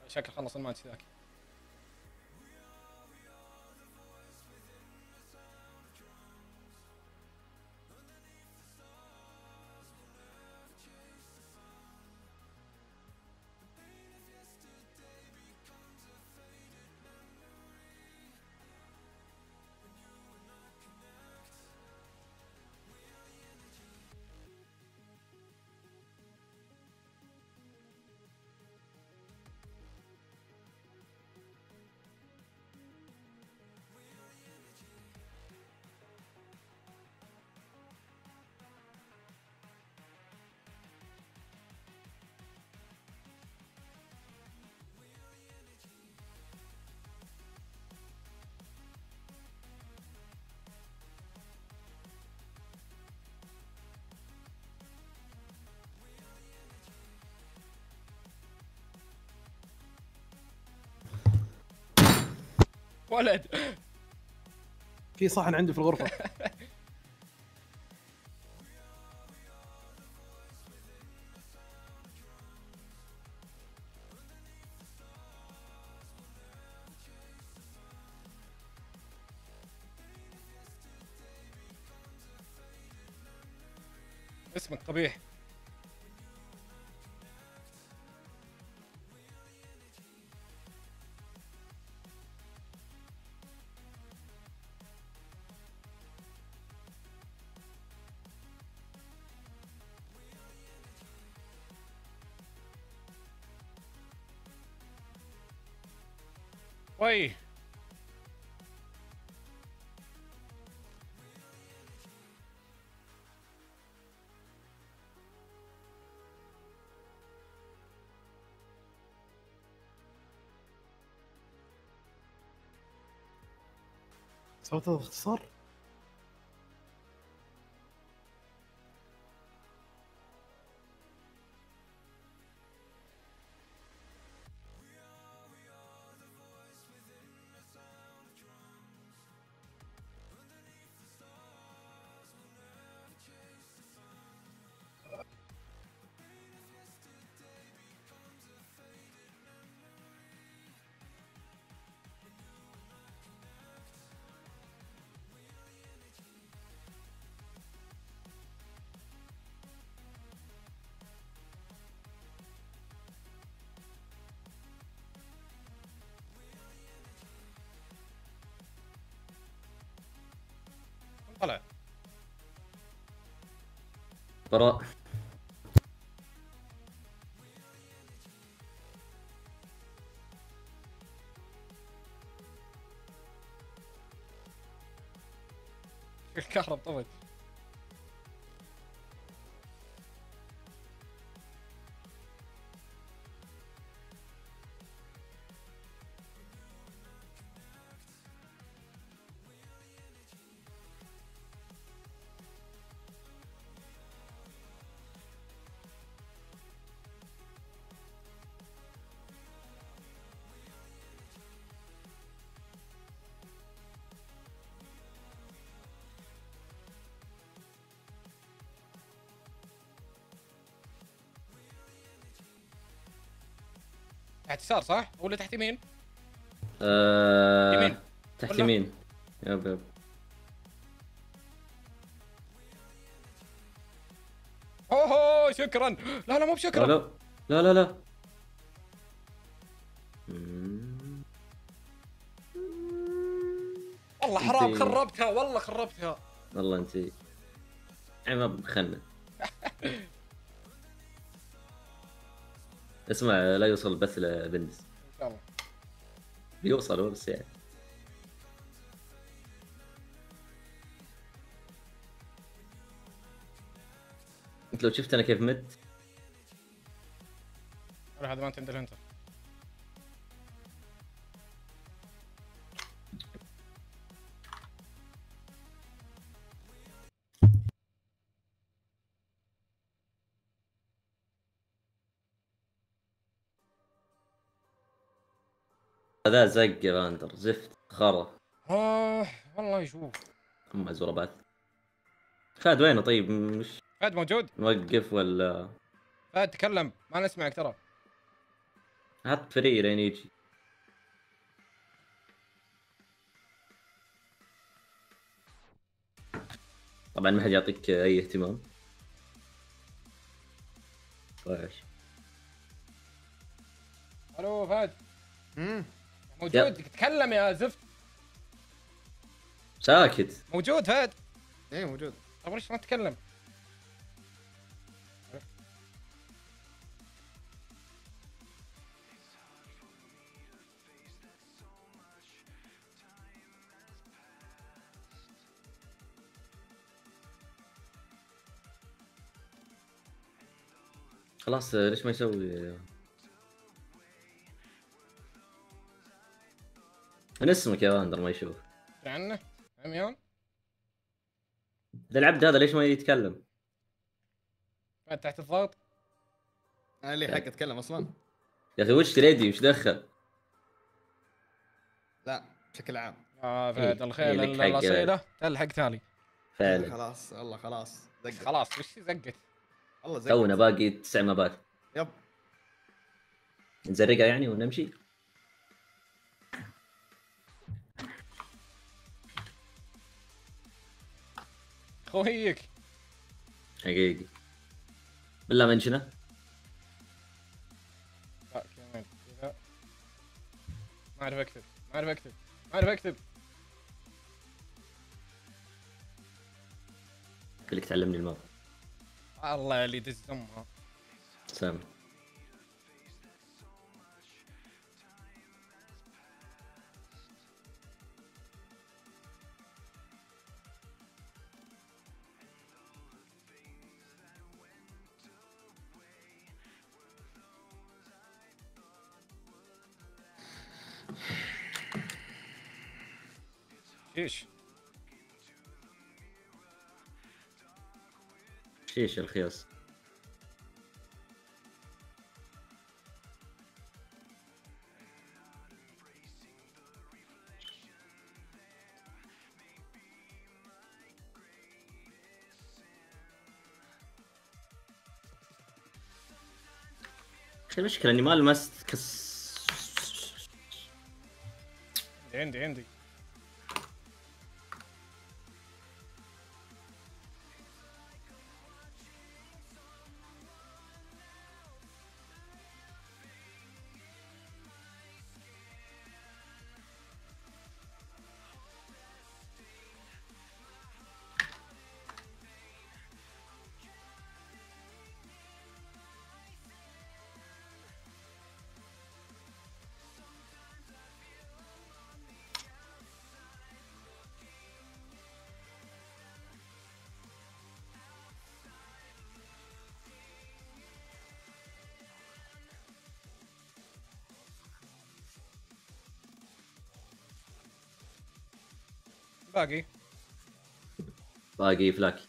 S1: شكل خلص الماتش ذاك. ولد
S3: في صحن عندي في الغرفه.
S1: اسمك قبيح. وي
S3: سويت هذا باختصار.
S1: طلع
S2: براء.
S1: الكهرب طفت. تحت يسار صح ولا تحت يمين؟ يمين.
S2: تحت
S1: ولا؟
S2: يمين. يب.
S1: اوه شكرا. لا لا مو بشكرا.
S2: لا.
S1: والله حرام خربتها، والله خربتها.
S2: والله انت ما بخنن. اسمع لا يوصل بث لبندس.
S1: ان شاء الله
S2: بيوصل هو بس يعني. انت لو شفت انا كيف مت.
S1: هذا ما تندل انت.
S2: هذا زق يا باندر زفت خرا.
S1: والله يشوف.
S2: اما زربات. فهد وينه طيب؟ مش
S1: فهد موجود؟
S2: موقف ولا؟
S1: فهد تكلم ما نسمعك ترى.
S2: حط فري لين يجي. طبعا ما حد يعطيك اي اهتمام. طيب
S1: الو فهد
S4: امم
S1: موجود؟ تكلم يا زفت.
S2: ساكت.
S1: موجود فهد؟
S4: ايه موجود.
S1: طب ليش ما تتكلم؟
S2: خلاص ليش ما يسوي؟ من اسمك يا واندر ما يشوف
S1: عنه عميان.
S2: ذا العبد هذا ليش ما يتكلم؟
S1: فهد تحت الضغط.
S4: انا لي حق اتكلم اصلا.
S2: يا اخي وش تريدي وش دخل؟
S4: لا بشكل عام.
S1: فهد
S2: إيه،
S1: الخيل
S2: لك حق
S1: الاصيله تلحق تالي.
S2: فعلا.
S4: خلاص والله خلاص زقت.
S1: خلاص وش زقت؟
S4: والله زقت.
S2: تونا باقي 9 مبات.
S4: يب.
S2: نزرقها يعني ونمشي.
S1: خويك
S2: حقيقي بالله منشنه.
S1: لا كمان كذا. ما اعرف اكتب ما اعرف اكتب ما اعرف اكتب.
S2: خليك تعلمني الماء.
S1: الله اللي دز امها.
S2: سامي.
S1: ايش؟
S2: شيش الخياس. المشكلة اني ما لمست
S1: عندي باقي.
S2: باقي فلاك.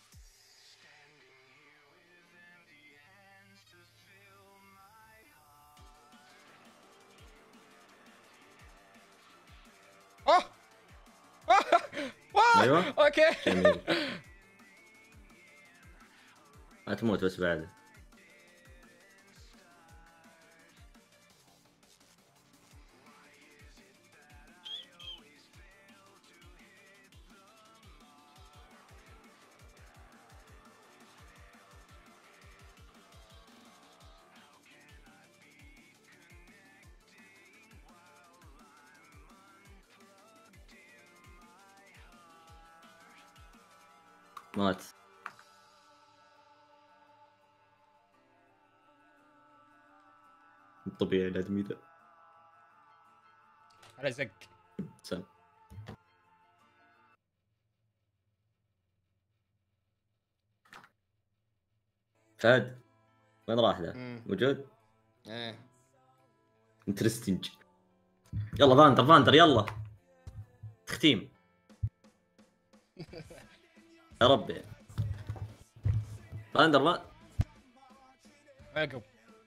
S2: ايوه
S1: اوكي
S2: جميل. ما تموت بس بعد. مات. طبيعي الادمي ذا.
S1: على زق.
S2: سام. فهد وين راح ذا؟ موجود؟
S4: ايه
S2: انترستنج. يلا فاندر يلا تختيم. يا ربي فاندر ما
S1: عقب.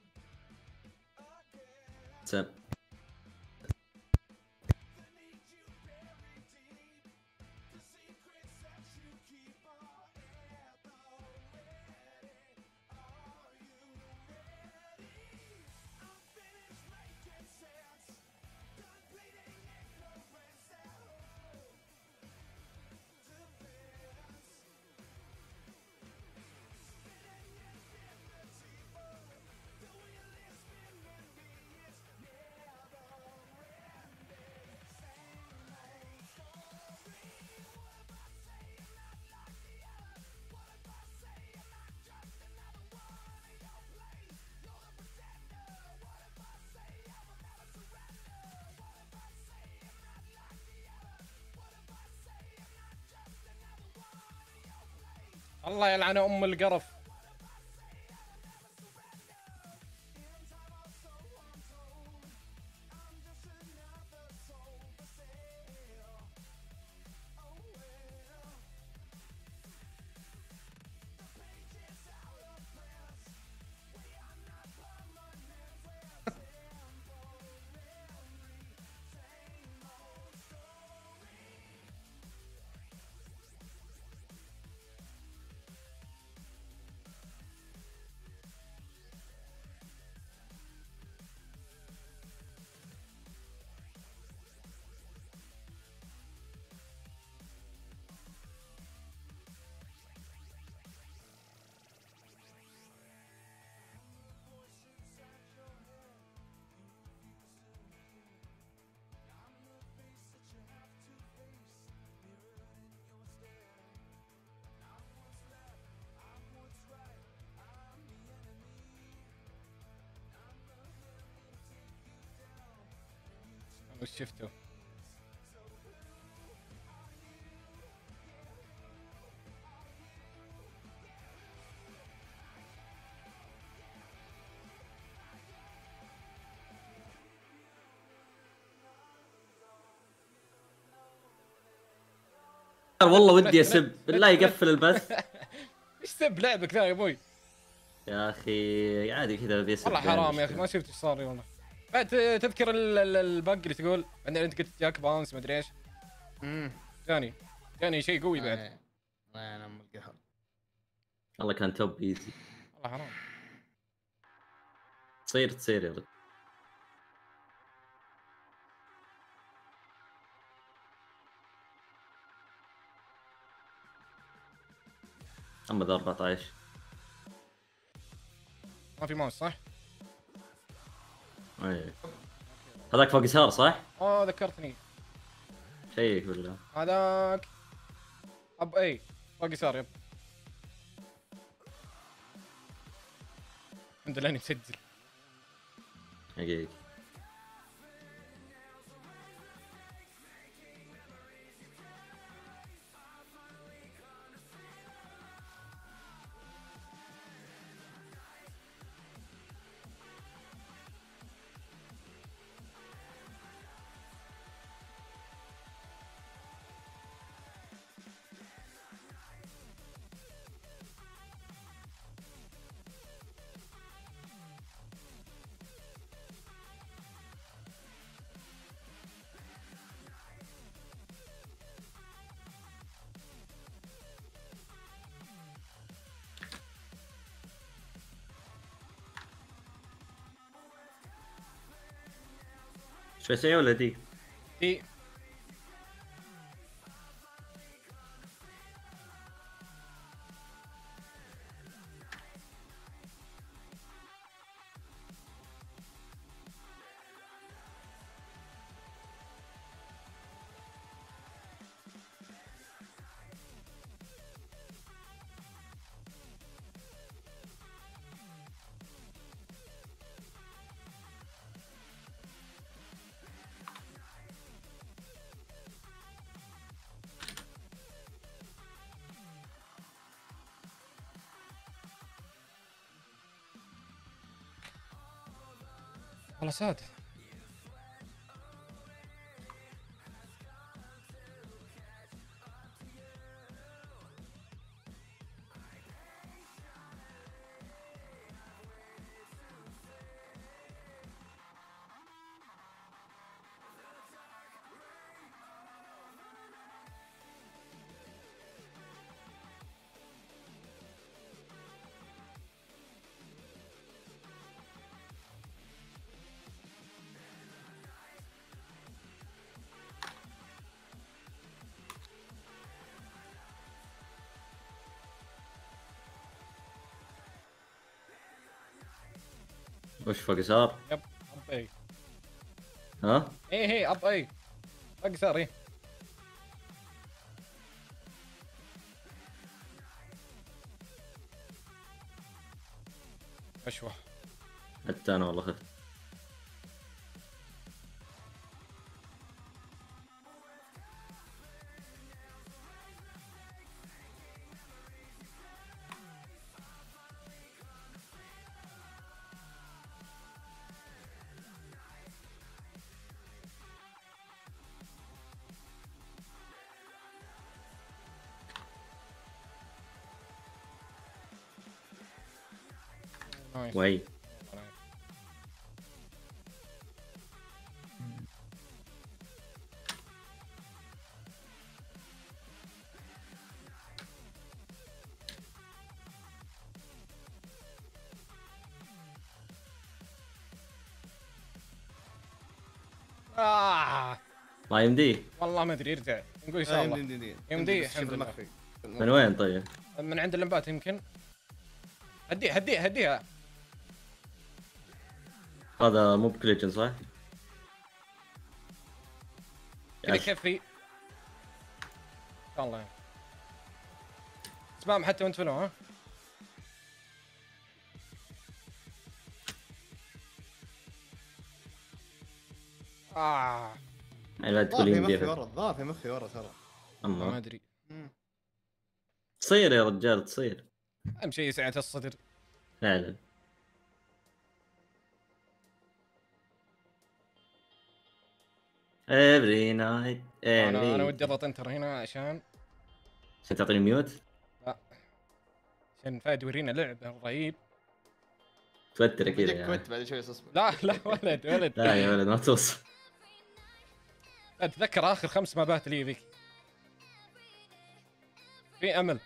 S2: سام.
S1: الله يلعن ام القرف. وش شفتوا؟
S2: والله ودي اسب بالله يقفل البث.
S1: ايش سب لعبك ذا يا ابوي؟
S2: يا اخي عادي كذا بيسب.
S1: والله حرام يا اخي، ما شفت ايش صار لي والله. بعد تذكر البق اللي تقول بعدين انت قلت جاك باونس ما ادري ايش. جاني شيء قوي بعد.
S4: الله ينعم القهر.
S2: والله كان توب ايزي.
S1: والله حرام.
S2: تصير يا ولد. اما ذا 14
S1: ما في ماوس صح؟
S2: اي هذاك فوق يسار صح؟
S1: ذكرتني.
S2: شيك بالله.
S1: هذاك اب اي فوق يسار يب. الحمد لله اني مسجل.
S2: حقيقي. شو سي ولا دي؟
S1: دي. والله ساتر.
S2: وش فوق يسار؟
S1: يب اب اي.
S2: ها؟
S1: ايه اب اي فوق يسار. ايه اشوه.
S2: حتى انا والله خفت.
S1: نايس.
S2: وي ما يمديه.
S1: والله ما ادري يرجع نقول ان شاء الله. يمديه الحمد لله.
S2: من وين طيب؟
S1: من عند اللمبات يمكن. هديها.
S2: هذا مو بكليجن صح؟
S1: كذا يكفي. ان شاء الله. سبام حتى وانت فلو ها.
S2: يعني لا تقول يمديه.
S4: ضار في مخي ورا ترى.
S1: ما ادري.
S2: تصير يا رجال تصير.
S1: اهم شيء سعة الصدر.
S2: فعلا. every night
S1: انا ودي اضغط انتر هنا عشان
S2: تعطيني ميوت.
S1: لا عشان فهد يورينا لعبه رهيب.
S2: توتر كذا يعني.
S4: كويت بعد شوي اصبر.
S1: لا ولد
S2: لا يا ولد ما توصل.
S1: اتذكر اخر 5 مابات لي ذيك. في امل.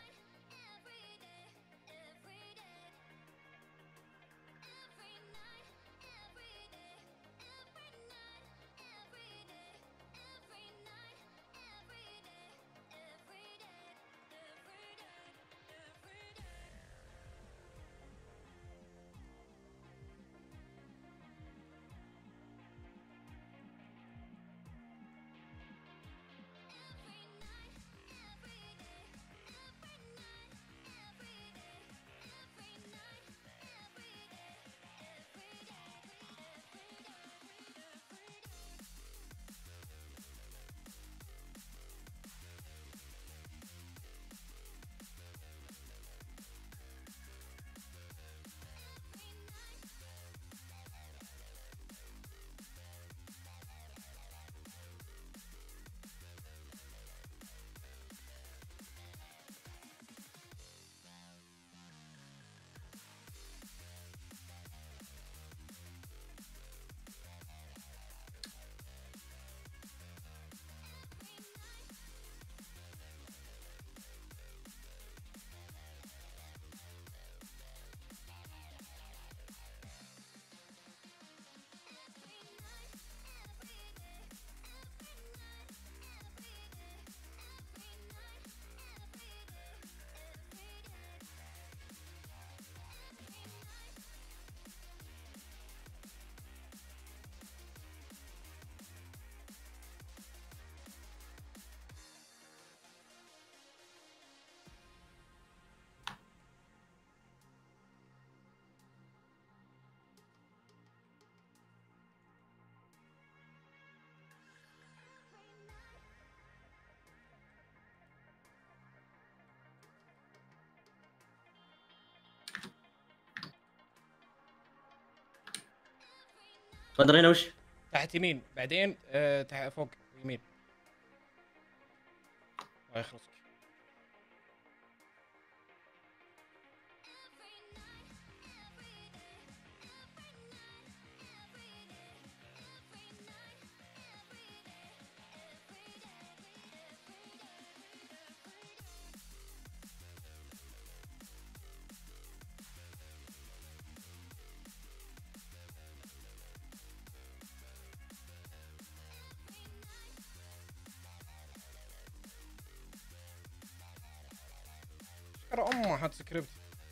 S2: بدر هنا وش؟
S1: تحت يمين بعدين تحت فوق يمين. الله يخلصك. ترى امه حط سكريبت.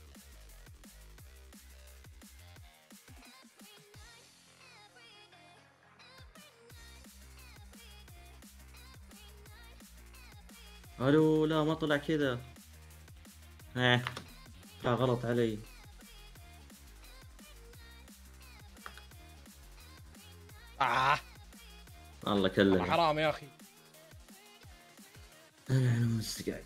S2: الو لا ما طلع كذا. غلط علي. الله كلمه.
S1: حرام يا اخي.
S2: انا مستقعد.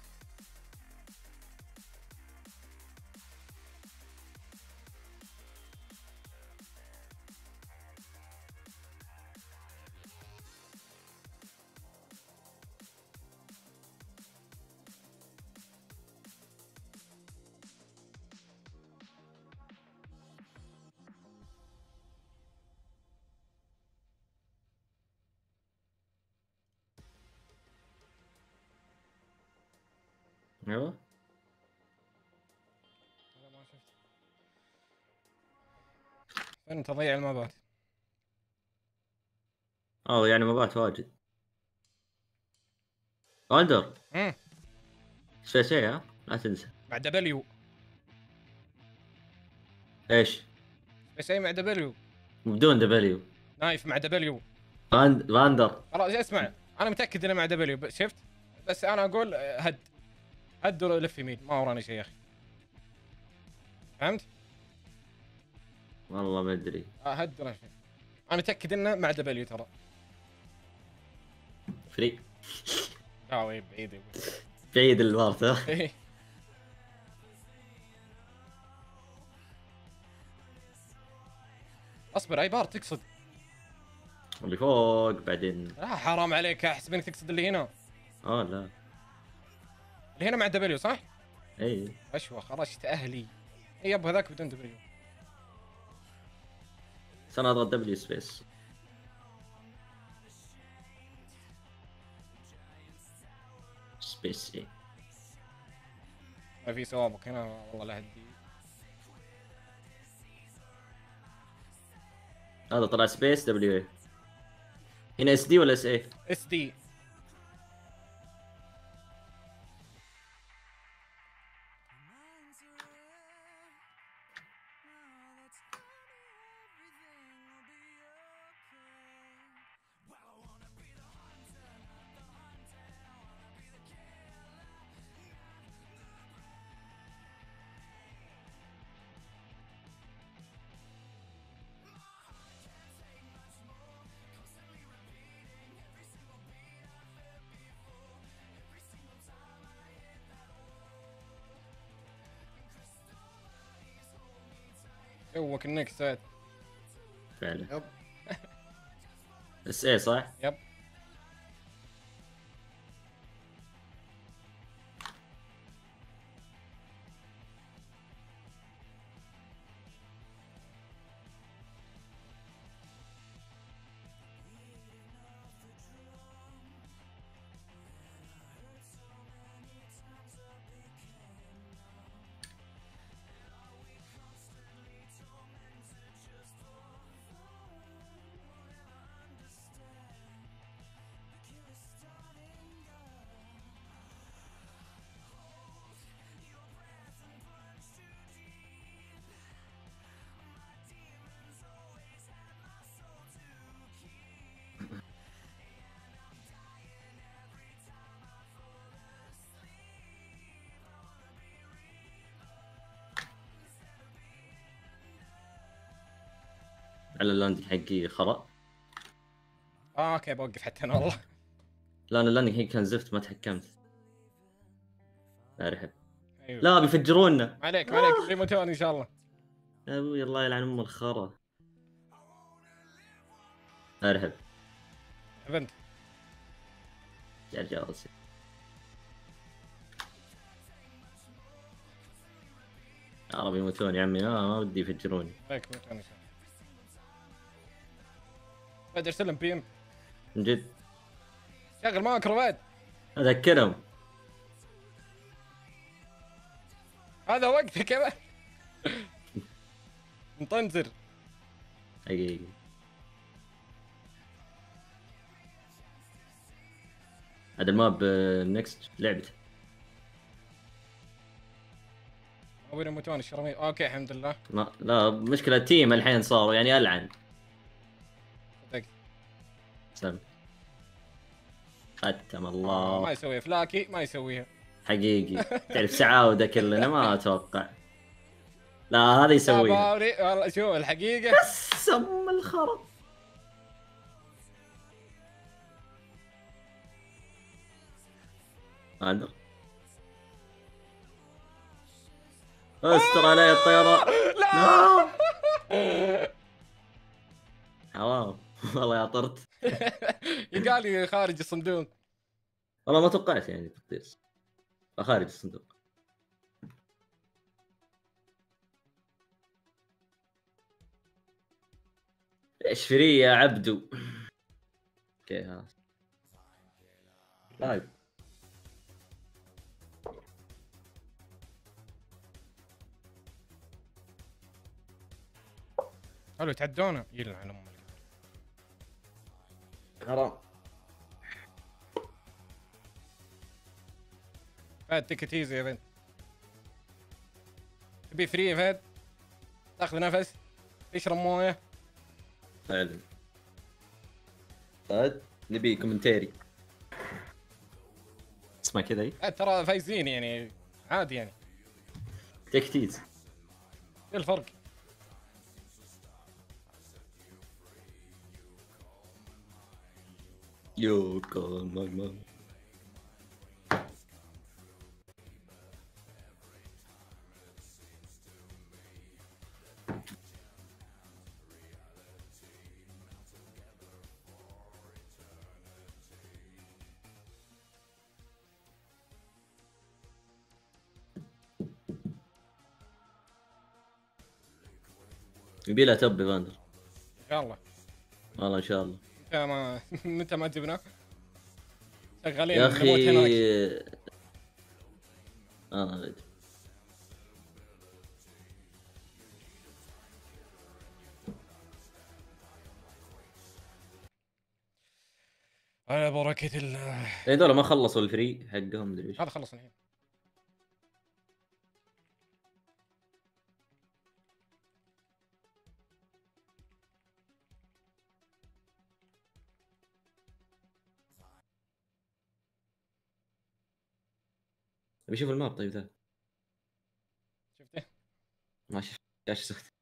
S2: ايوه
S1: لا ما شفت. فين تضيع المابات؟
S2: يعني مبات واجد. وندر شيء ها لا تنسى.
S1: مع دبليو.
S2: ايش؟
S1: بس اي مع دبليو.
S2: بدون دبليو.
S1: نايف مع دبليو.
S2: فاندر.
S1: خلاص اسمع، انا متاكد انه مع دبليو شفت. بس انا اقول هد ولف يمين، ما وراني شيء يا اخي. فهمت؟
S2: والله ما ادري.
S1: هد ولا شيء. انا متاكد انه مع دبليو ترى.
S2: فري.
S1: لا بعيد.
S2: بعيد البارت ها.
S1: إيه. اصبر اي بار تقصد؟
S2: اللي فوق بعدين.
S1: لا حرام عليك، احسب انك تقصد اللي هنا.
S2: لا
S1: اللي هنا مع دبليو صح؟
S2: اي
S1: اشوى خرجت اهلي. اي يب هذاك بدون دبليو.
S2: سنة اضغط دبليو سبيس. سبيس اي.
S1: ما في سوابق هنا والله لا هدي.
S2: هذا طلع سبيس دبليو اي. هنا اس دي ولا اس اي؟
S1: اس دي. توك انك سعد.
S2: فعلا.
S4: يب.
S2: اس اي صح؟
S1: يب.
S2: على اللاندنج حقي خرا.
S1: اوكي بوقف حتى انا والله.
S2: لا انا اللاندنج حقي كان زفت ما تحكمت. ارحب.
S1: أيوه.
S2: لا بيفجرونا.
S1: ما عليك ما عليك ريموتون ان شاء الله.
S2: يا ابوي الله يلعن ام الخرا. ارحب.
S1: بنت.
S2: يا جالس. يا رب يموتون يا عمي، ما بدي يفجروني.
S1: عليك ريموتون ان شاء الله. بدر سلم بيم.
S2: من جد.
S1: شغل ماكرو بعد.
S2: اذكرهم.
S1: هذا وقتك كمان. نطنزر.
S2: حقيقي. هذا الماب نكست لعبته.
S1: ابو ريموتون الشرمي. اوكي الحمد لله.
S2: لا مشكلة تيم الحين صاروا يعني العن.
S1: صدق.
S2: سلام. ختم الله.
S1: ما يسوي فلاكي ما يسويها.
S2: حقيقي. تعرف سعاودة كلنا ما اتوقع. لا هذا يسويها.
S1: والله شوف الحقيقة.
S2: بس ام الخرا. ما استر علي الطيران.
S1: لا
S2: حرام والله يا طرت.
S1: يقال لي خارج الصندوق.
S2: والله ما توقعت يعني تقديس خارج الصندوق. ايش فري يا عبدو. اوكي ها لايف.
S1: حلو تعدونا يلعن ام
S2: حرام.
S1: فهد تيك ايزي يا بنت. تبي فري يا فهد؟ تاخذ نفس تشرب مويه.
S2: فعلا. طيب نبي كومنتاري. اسمع كذا اي.
S1: ترى فايزين يعني عادي يعني.
S2: تيك تيز.
S1: ايه الفرق؟
S2: يو كول ماي مام. يبي لها توب فاندر
S1: ان شاء الله.
S2: والله ان شاء الله.
S1: متى ما متى ما جبنا شغالين
S2: يا
S1: نموت
S2: اخي
S1: هناك. على بركة الله.
S2: هذول ما خلصوا الفري حقهم مدري ايش.
S1: هذا خلص الحين.
S2: بشوف الماب طيب ذا.
S1: شفته؟
S2: ما شفت ايش سويت.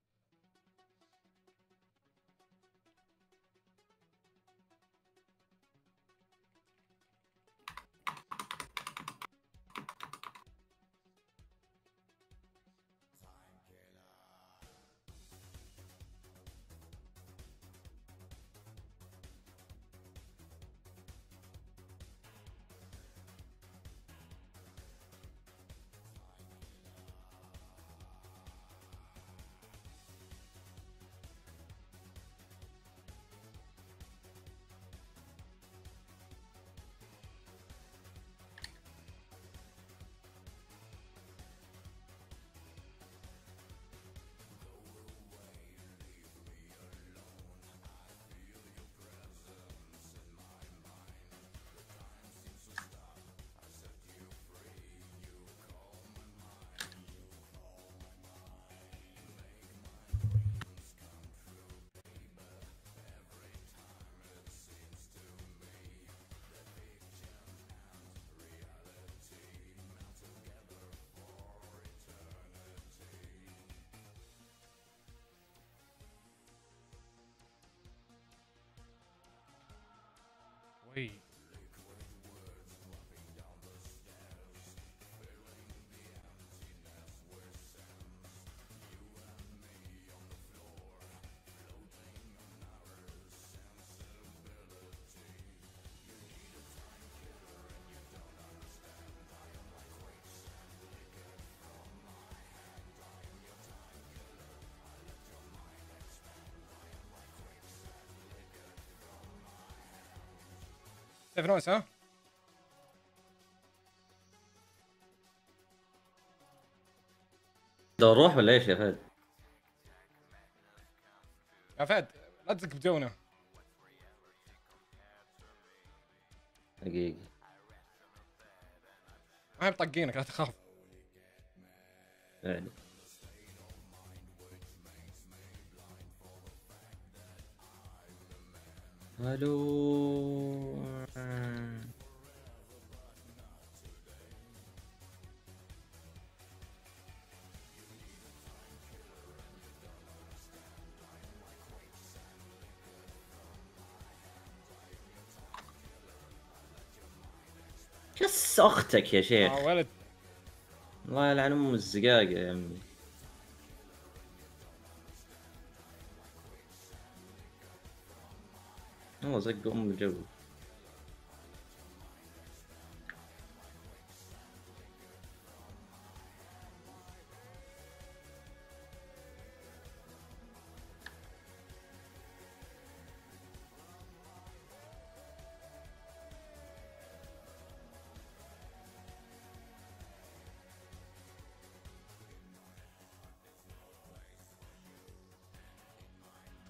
S2: وي تفنوس ها؟ لو نروح ولا ايش يا فهد؟
S1: يا فهد لا تزق بجونا.
S2: دقيقة.
S1: ما هي بطقينك لا تخاف.
S2: يعني الو. كس اختك يا شيخ.
S1: ولد
S2: الله يلعن ام الزقاقة يا عمي. والله زق ام الجو.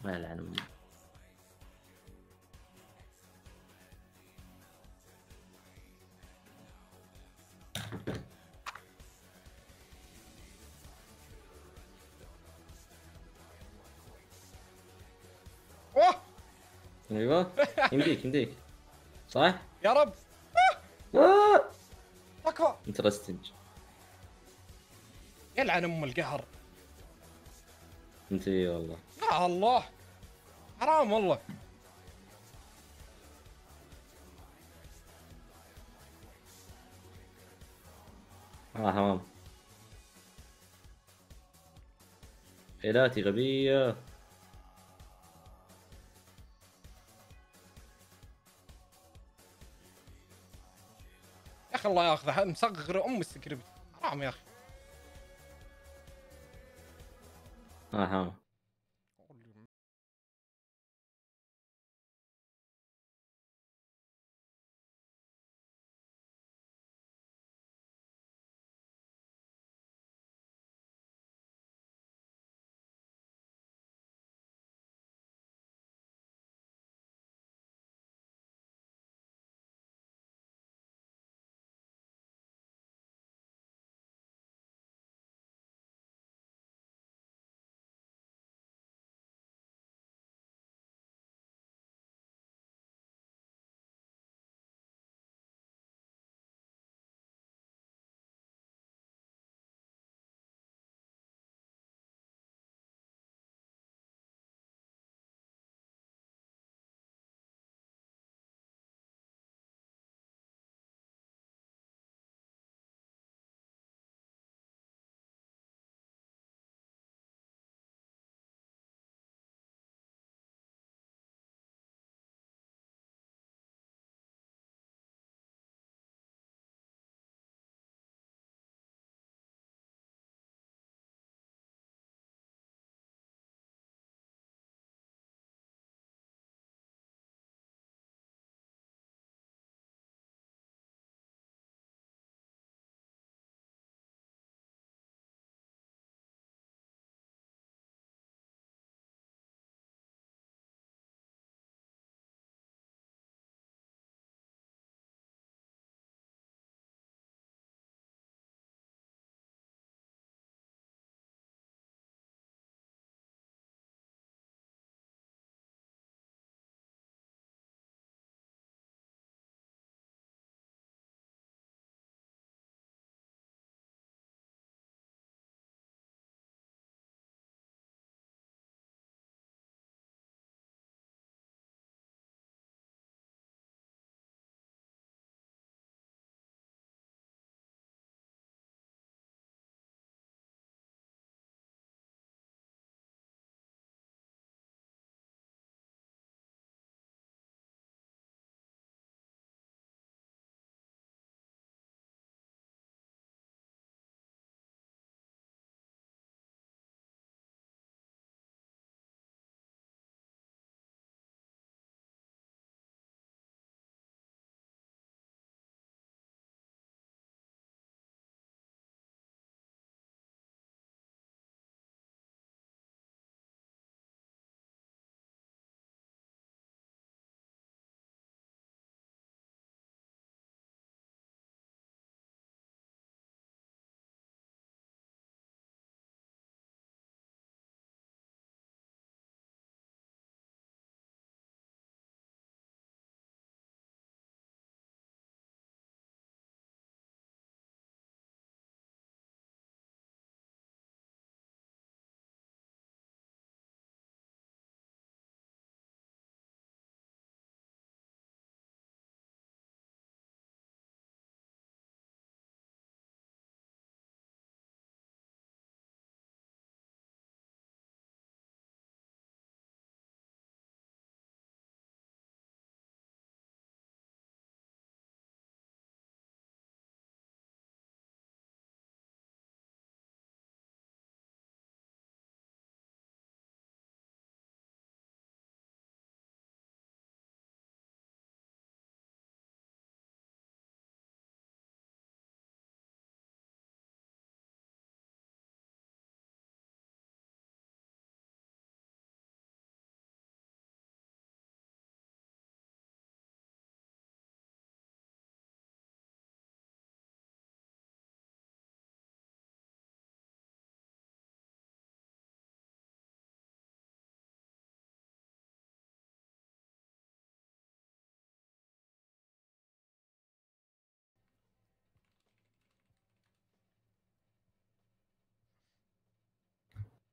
S2: ما يلعن أمي.
S1: اوه
S2: ايوه يمديك صح؟
S1: يا رب اكفى.
S2: انترستنج.
S1: يلعن ام القهر.
S2: انت والله.
S1: يا الله حرام والله.
S2: حرام. حيلاتي غبية.
S1: يا اخي الله ياخذه مصغر ام السكريبت. حرام يا اخي.
S2: حرام.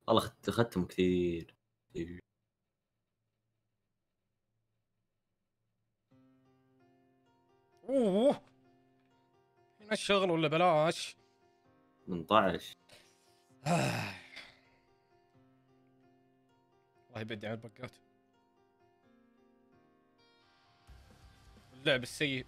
S2: والله اخذتهم كثير.
S1: اوه هنا الشغل ولا بلاش؟
S2: 18.
S1: والله يبدع على البقات. اللعب السيء.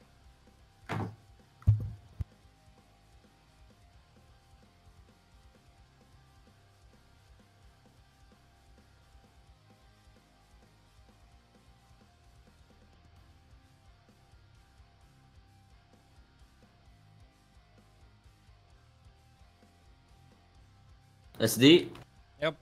S2: SD.
S1: يب.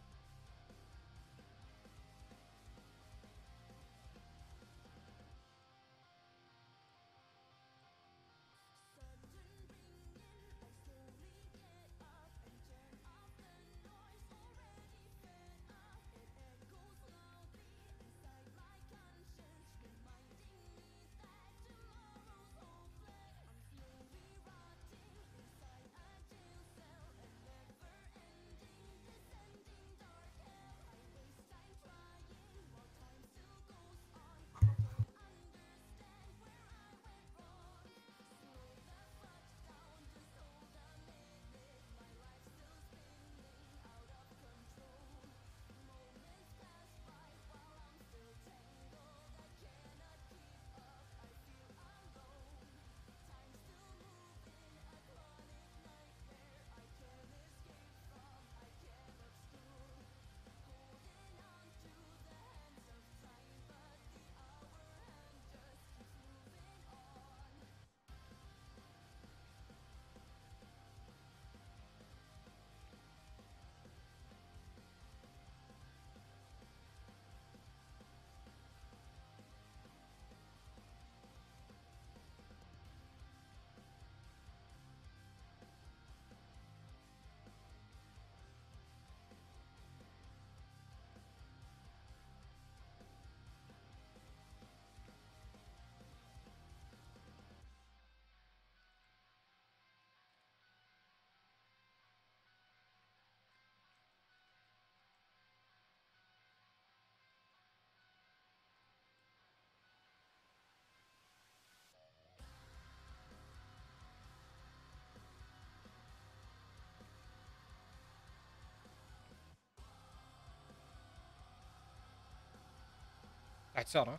S1: تحت سارة.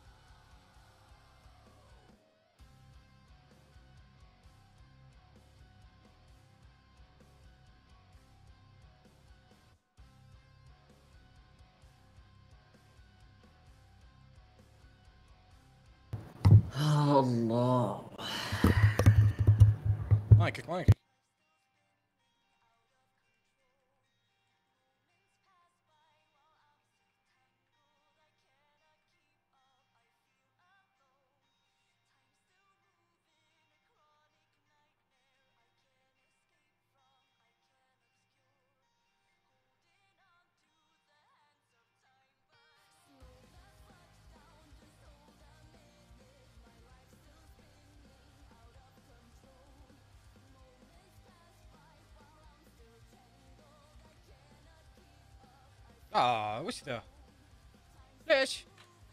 S2: الله.
S1: مايكك مايكك. وش ذا؟ ليش؟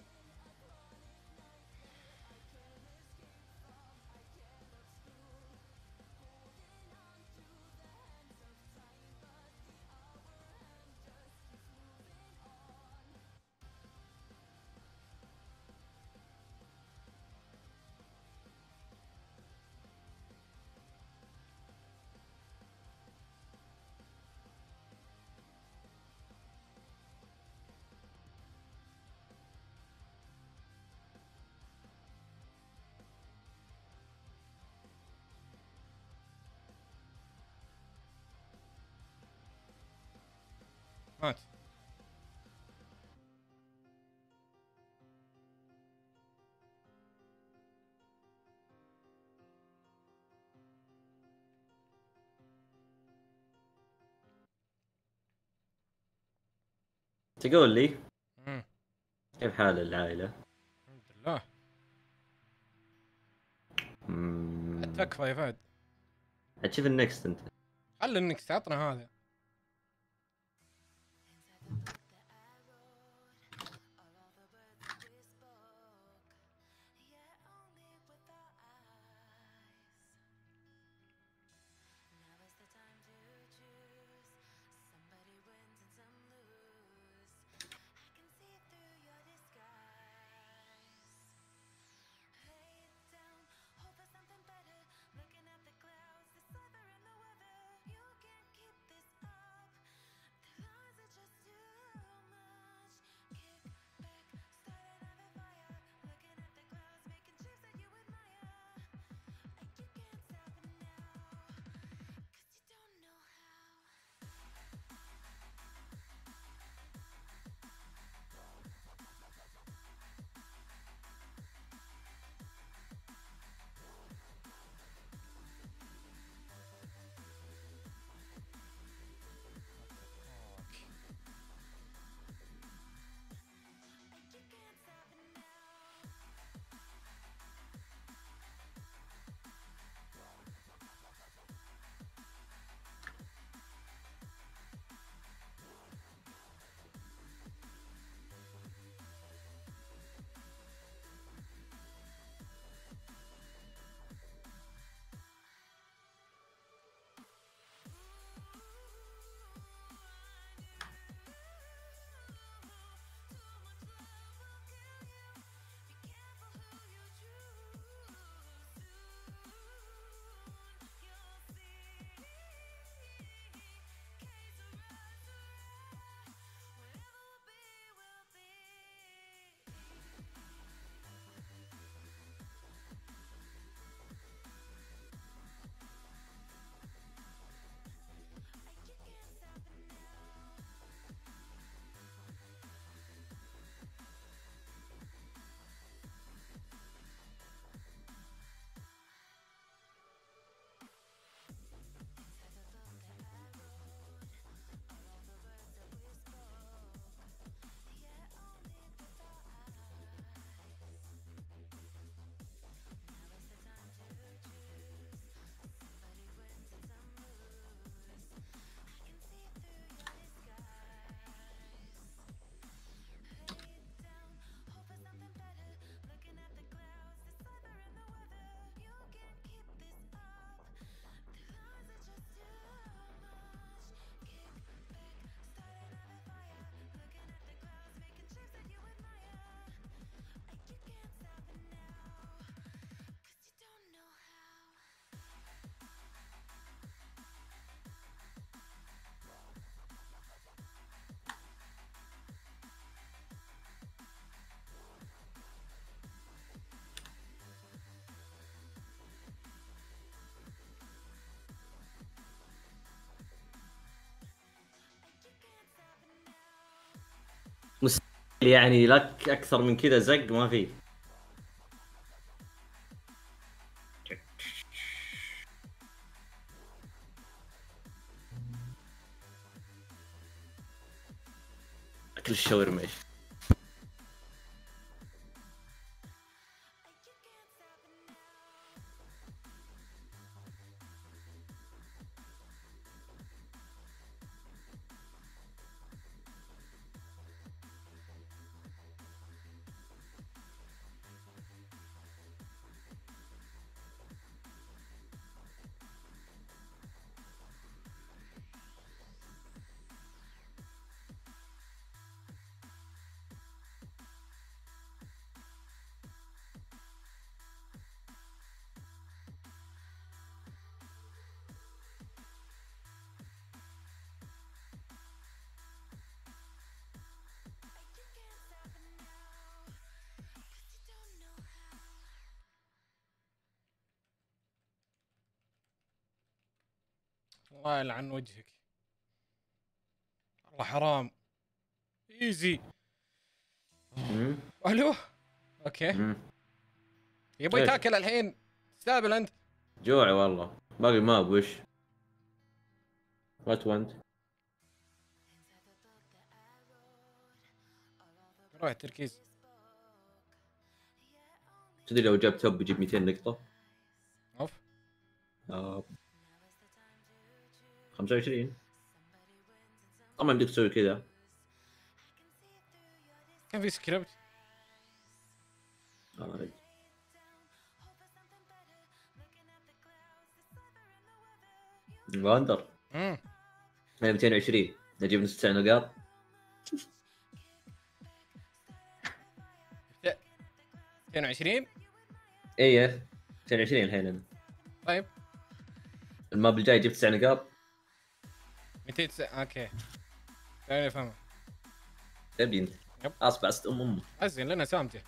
S1: مات.
S2: تقول لي
S1: مم.
S2: كيف حال العائلة؟
S1: الحمد لله. تكفى يا فهد.
S2: تشوف النكست انت.
S1: خلي النكست عطنا هذا.
S2: يعني لك اكثر من كذا زق ما في. اكل الشاورما ايش؟
S1: الله يلعن وجهك. والله حرام. ايزي. الو. اوكي. يبغى
S2: إيش؟
S1: تاكل الحين. تستهبل انت.
S2: جوعي والله، باقي ما وش. وات وانت؟
S1: روح التركيز.
S2: تدري لو جاب توب يجيب 200 نقطة.
S1: اوف.
S2: 25. طبعا بدك تسوي كذا.
S1: كان في سكريبت.
S2: واندر. 220 نجيب نص 9 نقاط.
S1: 22.
S2: ايه 220 الحين.
S1: طيب
S2: الماب الجاي جبت 9 نقاط.
S1: 200. اوكي. ثاني افهم.
S2: تبي انت؟
S1: يب.
S2: اصبع است امك.
S1: ازين لنا سامته.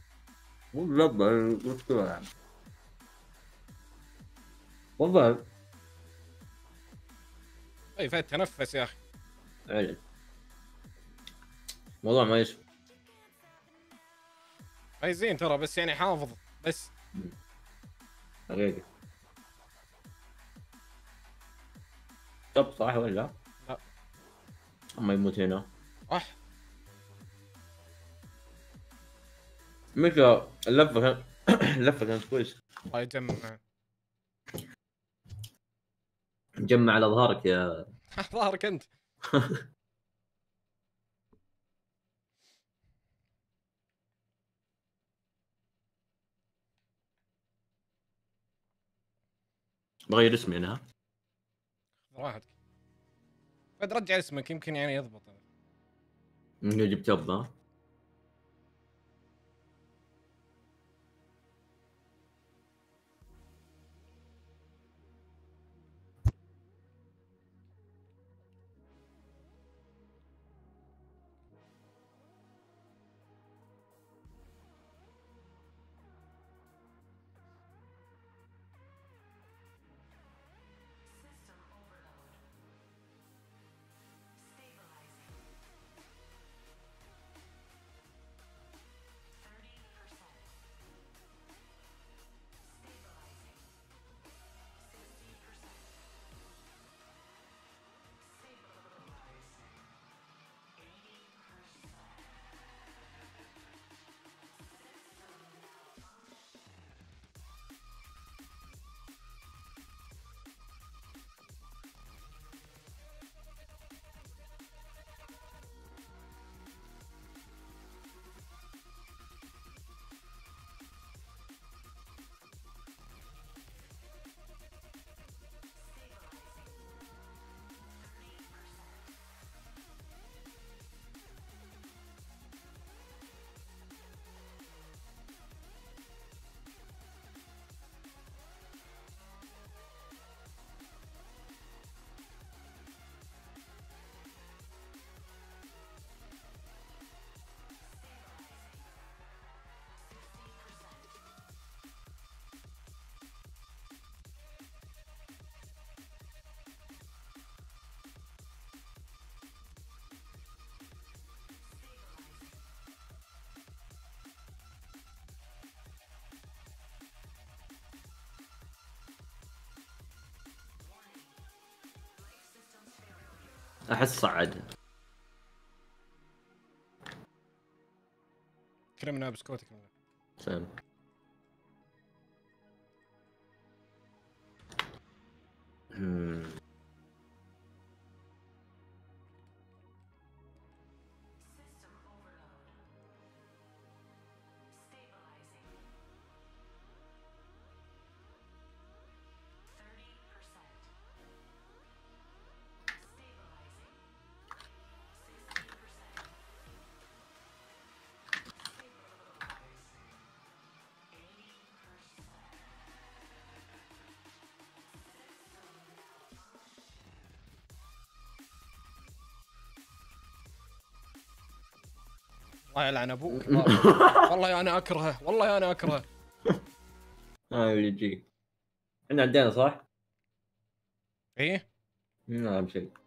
S2: والله
S1: طيب تنفس يا اخي.
S2: عجل. موضوع ما يسوى.
S1: فايزين ترى بس يعني حافظ بس.
S2: حقيقي. طب صح ولا لا؟
S1: لا.
S2: اما يموت هنا.
S1: صح.
S2: مشى اللفه كان اللفه كانت كويسه.
S1: الله يجمع.
S2: جمع على ظهرك يا
S1: ظهرك انت.
S2: بغير اسمي انا.
S1: راحتك. رجع اسمك يمكن يعني يضبط.
S2: انه جبت توب ها. احس صعد.
S1: كرمنا بسكوتك.
S2: سلام.
S1: الله يلعن ابوك. والله انا اكرهه، والله انا اكرهه.
S2: يجي. احنا عندنا صح؟
S1: ايه
S2: لا شيء.